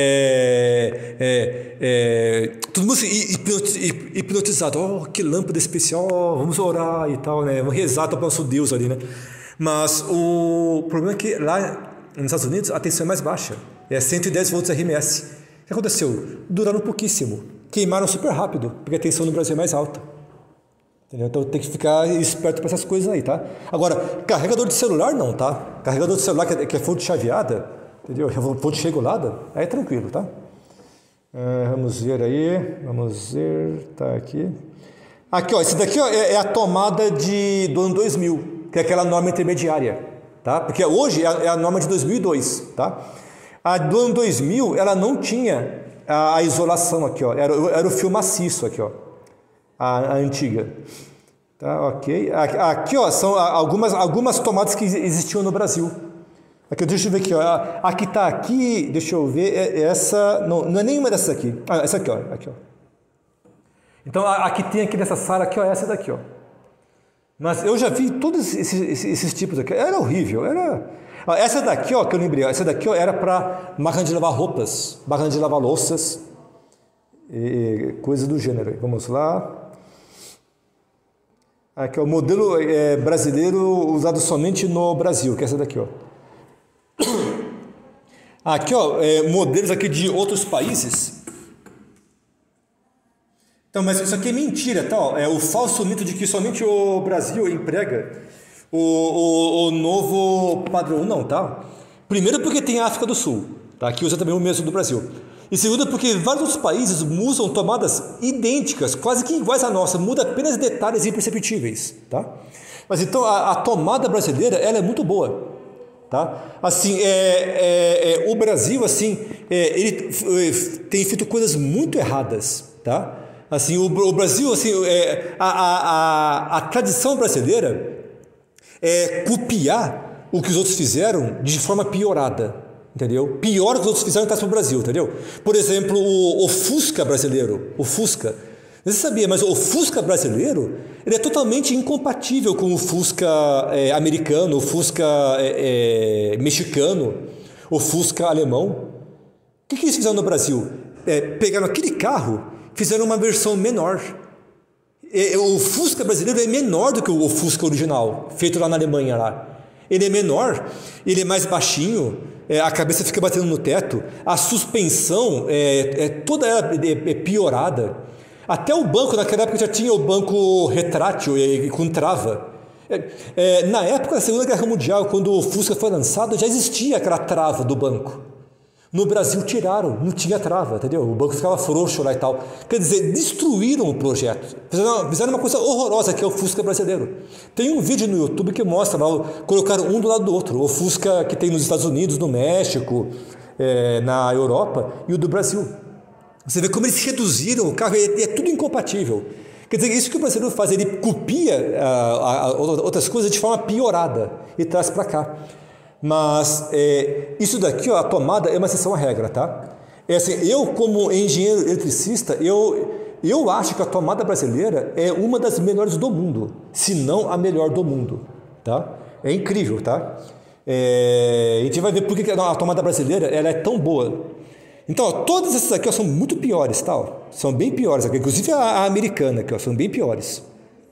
Todo mundo assim, hipnotizado. Que lâmpada especial, vamos orar e tal, né? Vamos rezar para o nosso Deus ali, né? Mas o problema é que lá nos Estados Unidos a tensão é mais baixa, 110 volts RMS. O que aconteceu? Duraram pouquíssimo, queimaram super rápido, porque a tensão no Brasil é mais alta. Entendeu? Então tem que ficar esperto para essas coisas aí, tá? Agora, carregador de celular não, tá? Carregador de celular que é fonte chaveada, entendeu? Fonte regulada, aí é tranquilo, tá? Vamos ver aí, tá aqui. Aqui, ó, esse daqui ó, é a tomada do ano 2000, que é aquela norma intermediária, tá? Porque hoje é a norma de 2002, tá? A do ano 2000, ela não tinha a isolação aqui, ó, era o fio maciço aqui, ó. A antiga, tá, ok. Aqui, ó, são algumas tomadas que existiam no Brasil. Aqui, deixa eu ver aqui, ó. Aqui tá aqui, deixa eu ver, essa, não é nenhuma dessas aqui. Essa aqui, ó, aqui, ó. Então, aqui tem aqui nessa sala aqui, ó, essa daqui, ó. Mas eu já vi todos esses tipos aqui. Era horrível, essa daqui, ó, que eu lembrei, essa daqui, ó, era para máquina de lavar roupas, máquina de lavar louças, coisas do gênero. Vamos lá. Aqui é o modelo brasileiro usado somente no Brasil, que é essa daqui, ó. Aqui, ó, modelos aqui de outros países. Então, mas isso aqui é mentira, tá? Ó, é o falso mito de que somente o Brasil emprega o novo padrão, não, tá? Primeiro porque tem a África do Sul, tá? Que usa também o mesmo do Brasil. E segundo, porque vários outros países usam tomadas idênticas, quase que iguais à nossa, muda apenas detalhes imperceptíveis, tá? Mas então a tomada brasileira, ela é muito boa, tá? Assim, o Brasil, assim, ele tem feito coisas muito erradas, tá? Assim, o Brasil, assim, a tradição brasileira é copiar o que os outros fizeram de forma piorada. Entendeu? Pior que os outros fizeram para o Brasil, entendeu? Por exemplo, o Fusca brasileiro, o Fusca. Você sabia, mas o Fusca brasileiro, ele é totalmente incompatível com o Fusca americano, o Fusca mexicano, o Fusca alemão. O que eles fizeram no Brasil? Pegaram aquele carro, fizeram uma versão menor. O Fusca brasileiro é menor do que o Fusca original, feito lá na Alemanha. Lá. Ele é menor, ele é mais baixinho, a cabeça fica batendo no teto, a suspensão toda é piorada. Até o banco, naquela época já tinha o banco retrátil com trava. Na época da Segunda Guerra Mundial, quando o Fusca foi lançado, já existia aquela trava do banco. No Brasil tiraram, não tinha trava, entendeu? O banco ficava frouxo lá e tal. Quer dizer, destruíram o projeto. Fizeram uma coisa horrorosa que é o Fusca brasileiro. Tem um vídeo no YouTube que mostra lá, colocaram um do lado do outro. O Fusca que tem nos Estados Unidos, no México, na Europa e o do Brasil. Você vê como eles reduziram o carro, é tudo incompatível. Quer dizer, isso que o brasileiro faz, ele copia outras coisas de forma piorada e traz para cá. Mas isso daqui, ó, a tomada é uma exceção à regra, tá? Assim, eu como engenheiro eletricista, eu acho que a tomada brasileira é uma das melhores do mundo, se não a melhor do mundo, tá? É incrível, tá? A gente vai ver por que a tomada brasileira ela é tão boa. Então, ó, todas essas aqui ó, são muito piores, tá? Ó, são bem piores aqui, inclusive a americana aqui, ó, são bem piores.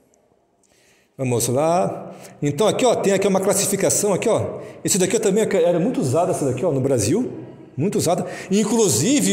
Vamos lá. Então aqui ó, tem aqui uma classificação aqui ó. Esse daqui também era muito usado essa daqui ó, no Brasil, muito usada. Inclusive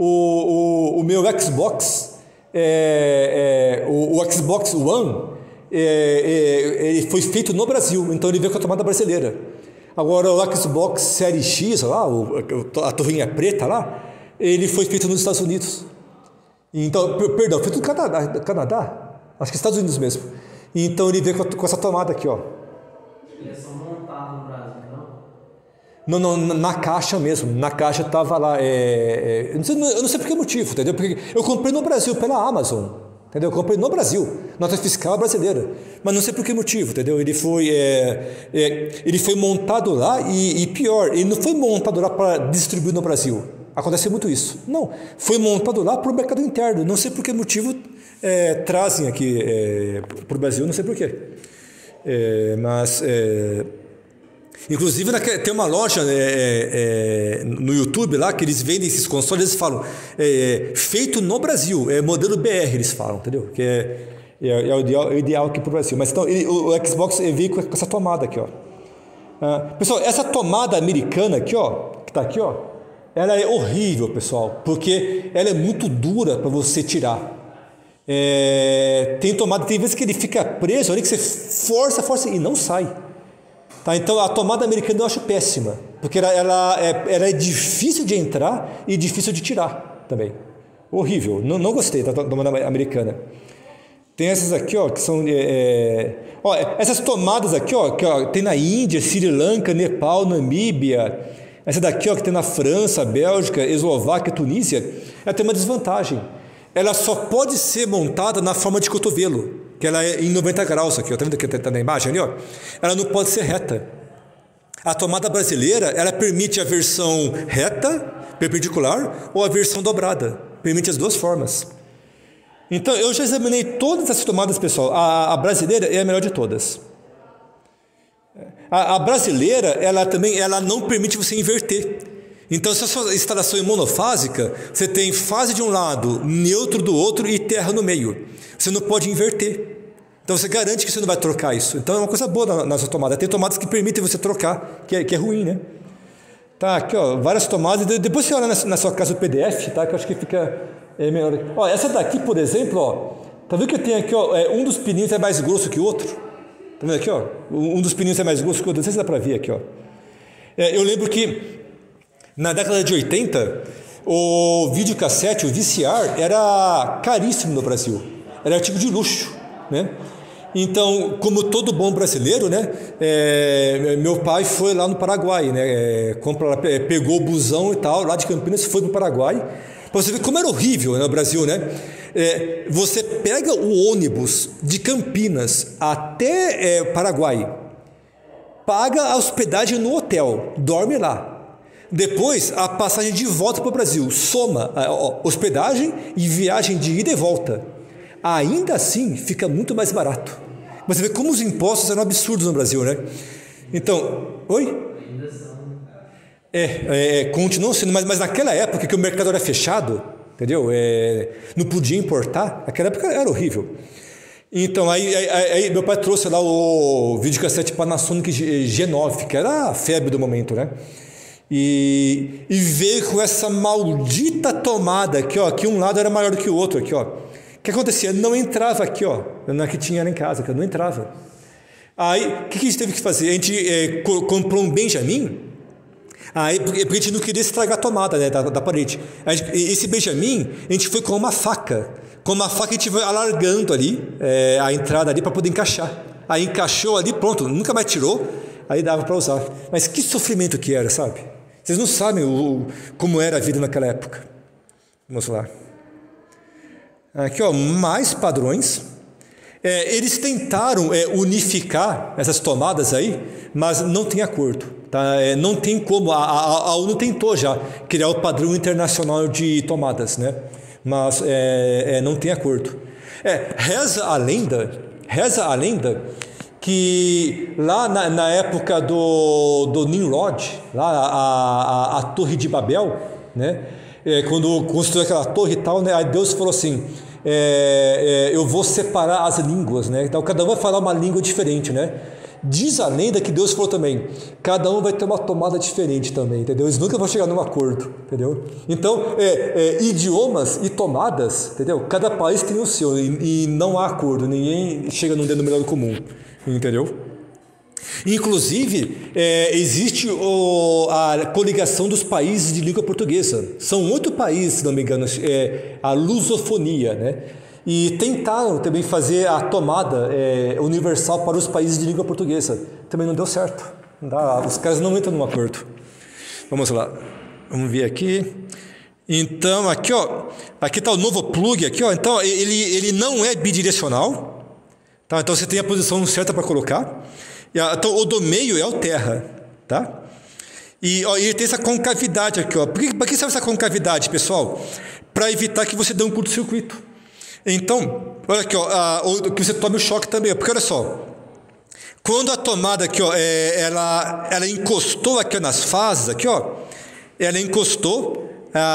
o meu Xbox, o Xbox One, ele foi feito no Brasil, então ele veio com a tomada brasileira. Agora o Xbox Series X, lá, a torrinha preta lá, ele foi feito nos Estados Unidos. Então, perdão, feito no Canadá? Acho que Estados Unidos mesmo. Então ele veio com essa tomada aqui, ó. Ele é só montado no Brasil, não? Não, na caixa mesmo. Na caixa estava lá. Eu não sei por que motivo, entendeu? Porque eu comprei no Brasil pela Amazon, entendeu? Eu comprei no Brasil, nota fiscal brasileira. Mas não sei por que motivo, entendeu? Ele foi montado lá e pior, ele não foi montado lá para distribuir no Brasil. Acontece muito isso. Não, foi montado lá para o mercado interno. Não sei por que motivo trazem aqui para o Brasil, não sei por quê. Mas inclusive tem uma loja no YouTube lá que eles vendem esses consoles, eles falam feito no Brasil, modelo BR, eles falam, entendeu? Que é o ideal aqui para o Brasil. Mas então o Xbox veio com essa tomada aqui, ó. Pessoal, essa tomada americana aqui, ó, que está aqui, ó, ela é horrível, pessoal, porque ela é muito dura para você tirar. Tem vezes que ele fica preso ali, que você força e não sai. Tá? Então a tomada americana eu acho péssima, porque ela é difícil de entrar e difícil de tirar também. Horrível, não gostei da tomada americana. Tem essas aqui, ó, que são essas tomadas aqui, ó, que tem na Índia, Sri Lanka, Nepal, Namíbia. Essa daqui, ó, que tem na França, Bélgica, Eslováquia, Tunísia, ela tem uma desvantagem. Ela só pode ser montada na forma de cotovelo, que ela é em 90 graus aqui, ó, tá vendo que está na imagem ali, ó? Ela não pode ser reta. A tomada brasileira, ela permite a versão reta, perpendicular, ou a versão dobrada. Permite as duas formas. Então, eu já examinei todas as tomadas, pessoal. A brasileira é a melhor de todas. A brasileira, ela não permite você inverter. Então, se a sua instalação é monofásica, você tem fase de um lado, neutro do outro e terra no meio. Você não pode inverter. Então, você garante que você não vai trocar isso. Então, é uma coisa boa na sua tomada. Tem tomadas que permitem você trocar, que é ruim, né? Tá, aqui, ó, várias tomadas. Depois você olha na sua casa o PDF, tá? Que eu acho que fica melhor. Ó, essa daqui, por exemplo, ó, tá vendo que tem aqui, ó, um dos pininhos é mais grosso que o outro? Tá vendo aqui, ó? Um dos pininhos é mais grosso que o outro. Não sei se dá para ver aqui, ó. Eu lembro que na década de 80, o videocassete, o VCR, era caríssimo no Brasil. Era artigo de luxo, né? Então, como todo bom brasileiro, né? Meu pai foi lá no Paraguai, né? Pegou o busão e tal, lá de Campinas, foi para o Paraguai. Para você ver como era horrível, né, no Brasil, né? Você pega o ônibus de Campinas até Paraguai, paga a hospedagem no hotel, dorme lá. Depois, a passagem de volta para o Brasil, soma hospedagem e viagem de ida e volta. Ainda assim, fica muito mais barato. Você vê como os impostos eram absurdos no Brasil, né? Então, oi? Continuam sendo, mas naquela época que o mercado era fechado, entendeu? Não podia importar, naquela época era horrível. Então, aí meu pai trouxe lá o videocassete Panasonic G9, que era a febre do momento, né? E veio com essa maldita tomada aqui, ó, que um lado era maior do que o outro aqui, ó. O que acontecia? Não entrava aqui, ó, na que tinha lá em casa, não entrava. Aí, o que a gente teve que fazer? A gente comprou um Benjamin, porque a gente não queria estragar a tomada, né, da parede. Esse Benjamin, a gente foi com uma faca. Com uma faca a gente foi alargando ali, a entrada ali para poder encaixar. Aí encaixou ali, pronto, nunca mais tirou, aí dava para usar. Mas que sofrimento que era, sabe? Vocês não sabem como era a vida naquela época. Vamos lá. Aqui, ó, mais padrões. Eles tentaram unificar essas tomadas aí, mas não tem acordo. Tá? Não tem como. A ONU tentou já criar o padrão internacional de tomadas, né? Mas não tem acordo. Reza a lenda que lá na época do Nimrod, lá a Torre de Babel, né? Quando construiu aquela torre e tal, né? Aí Deus falou assim, eu vou separar as línguas, né? Então cada um vai falar uma língua diferente, né? Diz a lenda que Deus falou também, cada um vai ter uma tomada diferente também, entendeu? Eles nunca vão chegar num acordo, entendeu? Então, idiomas e tomadas, entendeu? Cada país tem o seu e não há acordo, ninguém chega num denominador comum, entendeu? Inclusive, existe a coligação dos países de língua portuguesa. São 8 países, se não me engano, a lusofonia, né? E tentaram também fazer a tomada universal para os países de língua portuguesa. Também não deu certo. Não dá, os caras não entram num acordo. Vamos lá. Vamos ver aqui. Então, aqui, ó, aqui está o novo plug. Aqui, ó, então, ele não é bidirecional. Tá? Então, você tem a posição certa para colocar. Então, o do meio é o terra, tá? E ó, ele tem essa concavidade aqui, ó. Para que serve essa concavidade, pessoal? Para evitar que você dê um curto-circuito. Então, olha aqui, ó, que você tome o choque também, porque olha só, quando a tomada aqui, ó, ela encostou aqui nas fases, aqui, ó, ela encostou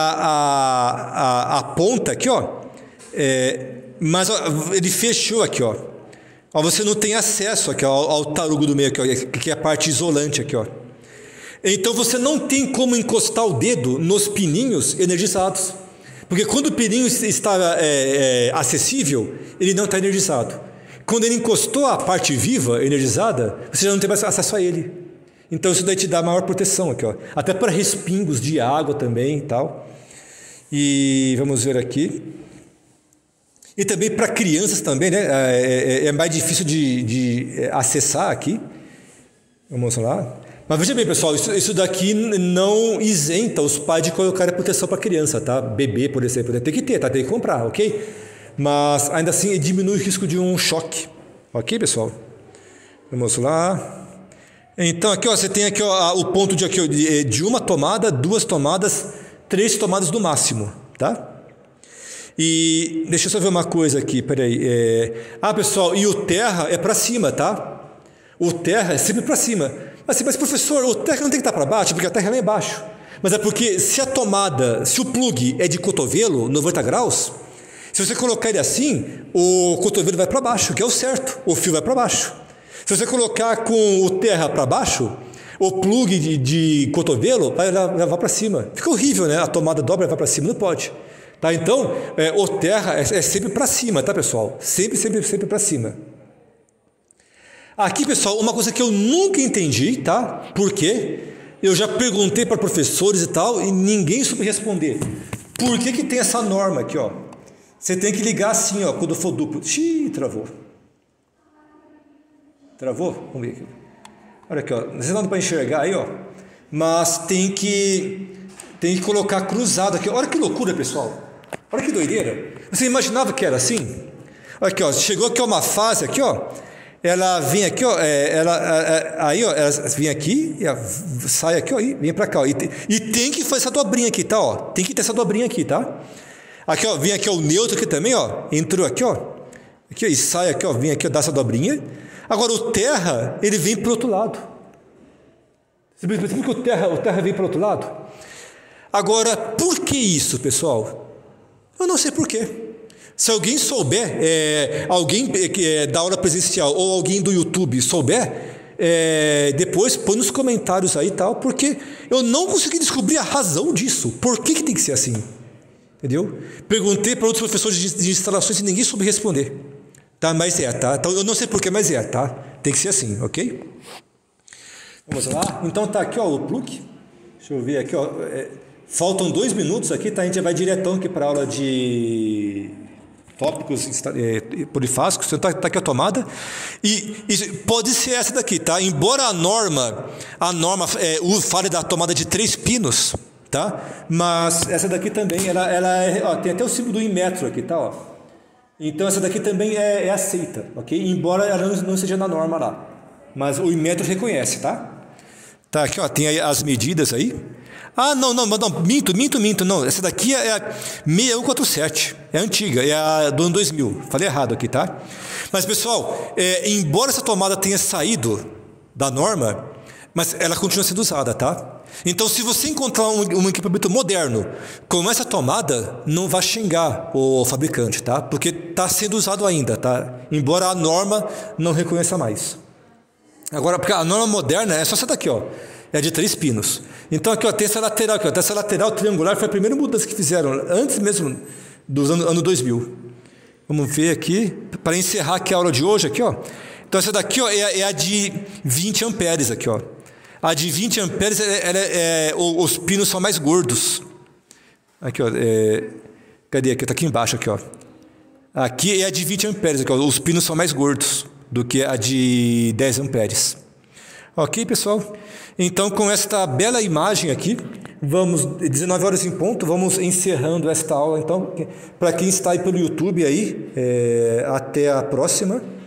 a ponta aqui, ó, mas ó, ele fechou aqui, ó. Você não tem acesso aqui, ó, ao tarugo do meio, aqui, ó, que é a parte isolante aqui, ó. Então você não tem como encostar o dedo nos pininhos energizados, porque quando o pininho está acessível, ele não está energizado. Quando ele encostou a parte viva, energizada, você já não tem mais acesso a ele. Então isso daí te dá maior proteção aqui, ó, até para respingos de água também e tal. E vamos ver aqui. E também para crianças também, né? É mais difícil de acessar aqui. Vamos lá. Mas veja bem, pessoal, isso daqui não isenta os pais de colocarem proteção para criança, tá? Bebê, por exemplo, tem que ter, tá? Tem que comprar, ok? Mas ainda assim diminui o risco de um choque, ok, pessoal? Vamos lá. Então aqui, ó, você tem aqui, ó, o ponto de uma tomada, 2 tomadas, 3 tomadas no máximo, tá? E deixa eu só ver uma coisa aqui, peraí. Pessoal, e o terra é para cima, tá? O terra é sempre para cima. Mas professor, o terra não tem que estar para baixo, porque a terra é lá embaixo. Mas é porque se o plug é de cotovelo, 90 graus, se você colocar ele assim, o cotovelo vai para baixo, que é o certo, o fio vai para baixo. Se você colocar com o terra para baixo, o plug de cotovelo vai levar para cima. Fica horrível, né? A tomada dobra e vai para cima, não pode. Tá? Então, o terra é sempre para cima, tá, pessoal? Sempre para cima. Aqui, pessoal, uma coisa que eu nunca entendi, tá? Por quê? Eu já perguntei para professores e tal, e ninguém soube responder. Por que tem essa norma aqui, ó? Você tem que ligar assim, ó, quando for duplo. Xiii, travou. Travou? Vamos ver aqui. Olha aqui, ó. Não sei se dá para enxergar aí, ó. Mas tem que colocar cruzado aqui. Olha que loucura, pessoal. Olha que doideira. Você imaginava que era assim? Olha aqui, ó. Chegou aqui uma fase aqui, ó. Ela vem aqui, ó. Aí, ó. Ela vem aqui, sai aqui, ó. E vem para cá, ó. E tem que fazer essa dobrinha aqui, tá? Ó. Tem que ter essa dobrinha aqui, tá? Aqui, ó. Vem aqui, ó, o neutro aqui também, ó. Entrou aqui, ó. Aqui, ó. E sai aqui, ó. Vem aqui, ó. Dá essa dobrinha. Agora o terra, ele vem para o outro lado. Você percebe que o terra vem para o outro lado? Agora, por que isso, pessoal? Eu não sei por quê. Se alguém souber, alguém da aula presencial ou alguém do YouTube souber, depois põe nos comentários aí e tal, porque eu não consegui descobrir a razão disso. Por que tem que ser assim? Entendeu? Perguntei para outros professores de instalações e ninguém soube responder. Tá? Mas tá? Então, eu não sei por que, mas tá? Tem que ser assim, ok? Vamos lá? Então tá aqui, ó, o plug. Deixa eu ver aqui, ó. Faltam 2 minutos aqui, tá? A gente já vai diretão aqui para a aula de tópicos polifásicos. Então tá aqui a tomada. E pode ser essa daqui, tá? Embora a norma fale da tomada de 3 pinos, tá? Mas essa daqui também, ela tem até o símbolo do Inmetro aqui, tá? Ó. Então essa daqui também é aceita, ok? Embora ela não seja na norma lá. Mas o Inmetro reconhece, tá? Tá aqui, ó, tem aí as medidas aí. Não, minto, não. Essa daqui é a 6147, é antiga, é a do ano 2000. Falei errado aqui, tá? Mas, pessoal, embora essa tomada tenha saído da norma, mas ela continua sendo usada, tá? Então, se você encontrar um equipamento moderno com essa tomada, não vá xingar o fabricante, tá? Porque está sendo usado ainda, tá? Embora a norma não reconheça mais. Agora, porque a norma moderna é só essa daqui, ó. É de 3 pinos. Então aqui, ó, tem essa lateral aqui, ó. Essa lateral triangular foi a primeira mudança que fizeram, antes mesmo dos ano 2000. Vamos ver aqui, para encerrar aqui a aula de hoje, aqui, ó. Então essa daqui, ó, é a de 20 amperes aqui, ó. A de 20 amperes, os pinos são mais gordos. Aqui, ó, cadê aqui? Está aqui embaixo, aqui, ó. Aqui é a de 20 amperes, aqui, ó. Os pinos são mais gordos do que a de 10 amperes. Ok, pessoal? Então, com esta bela imagem aqui, vamos, 19 horas em ponto, vamos encerrando esta aula. Então, para quem está aí pelo YouTube aí, até a próxima.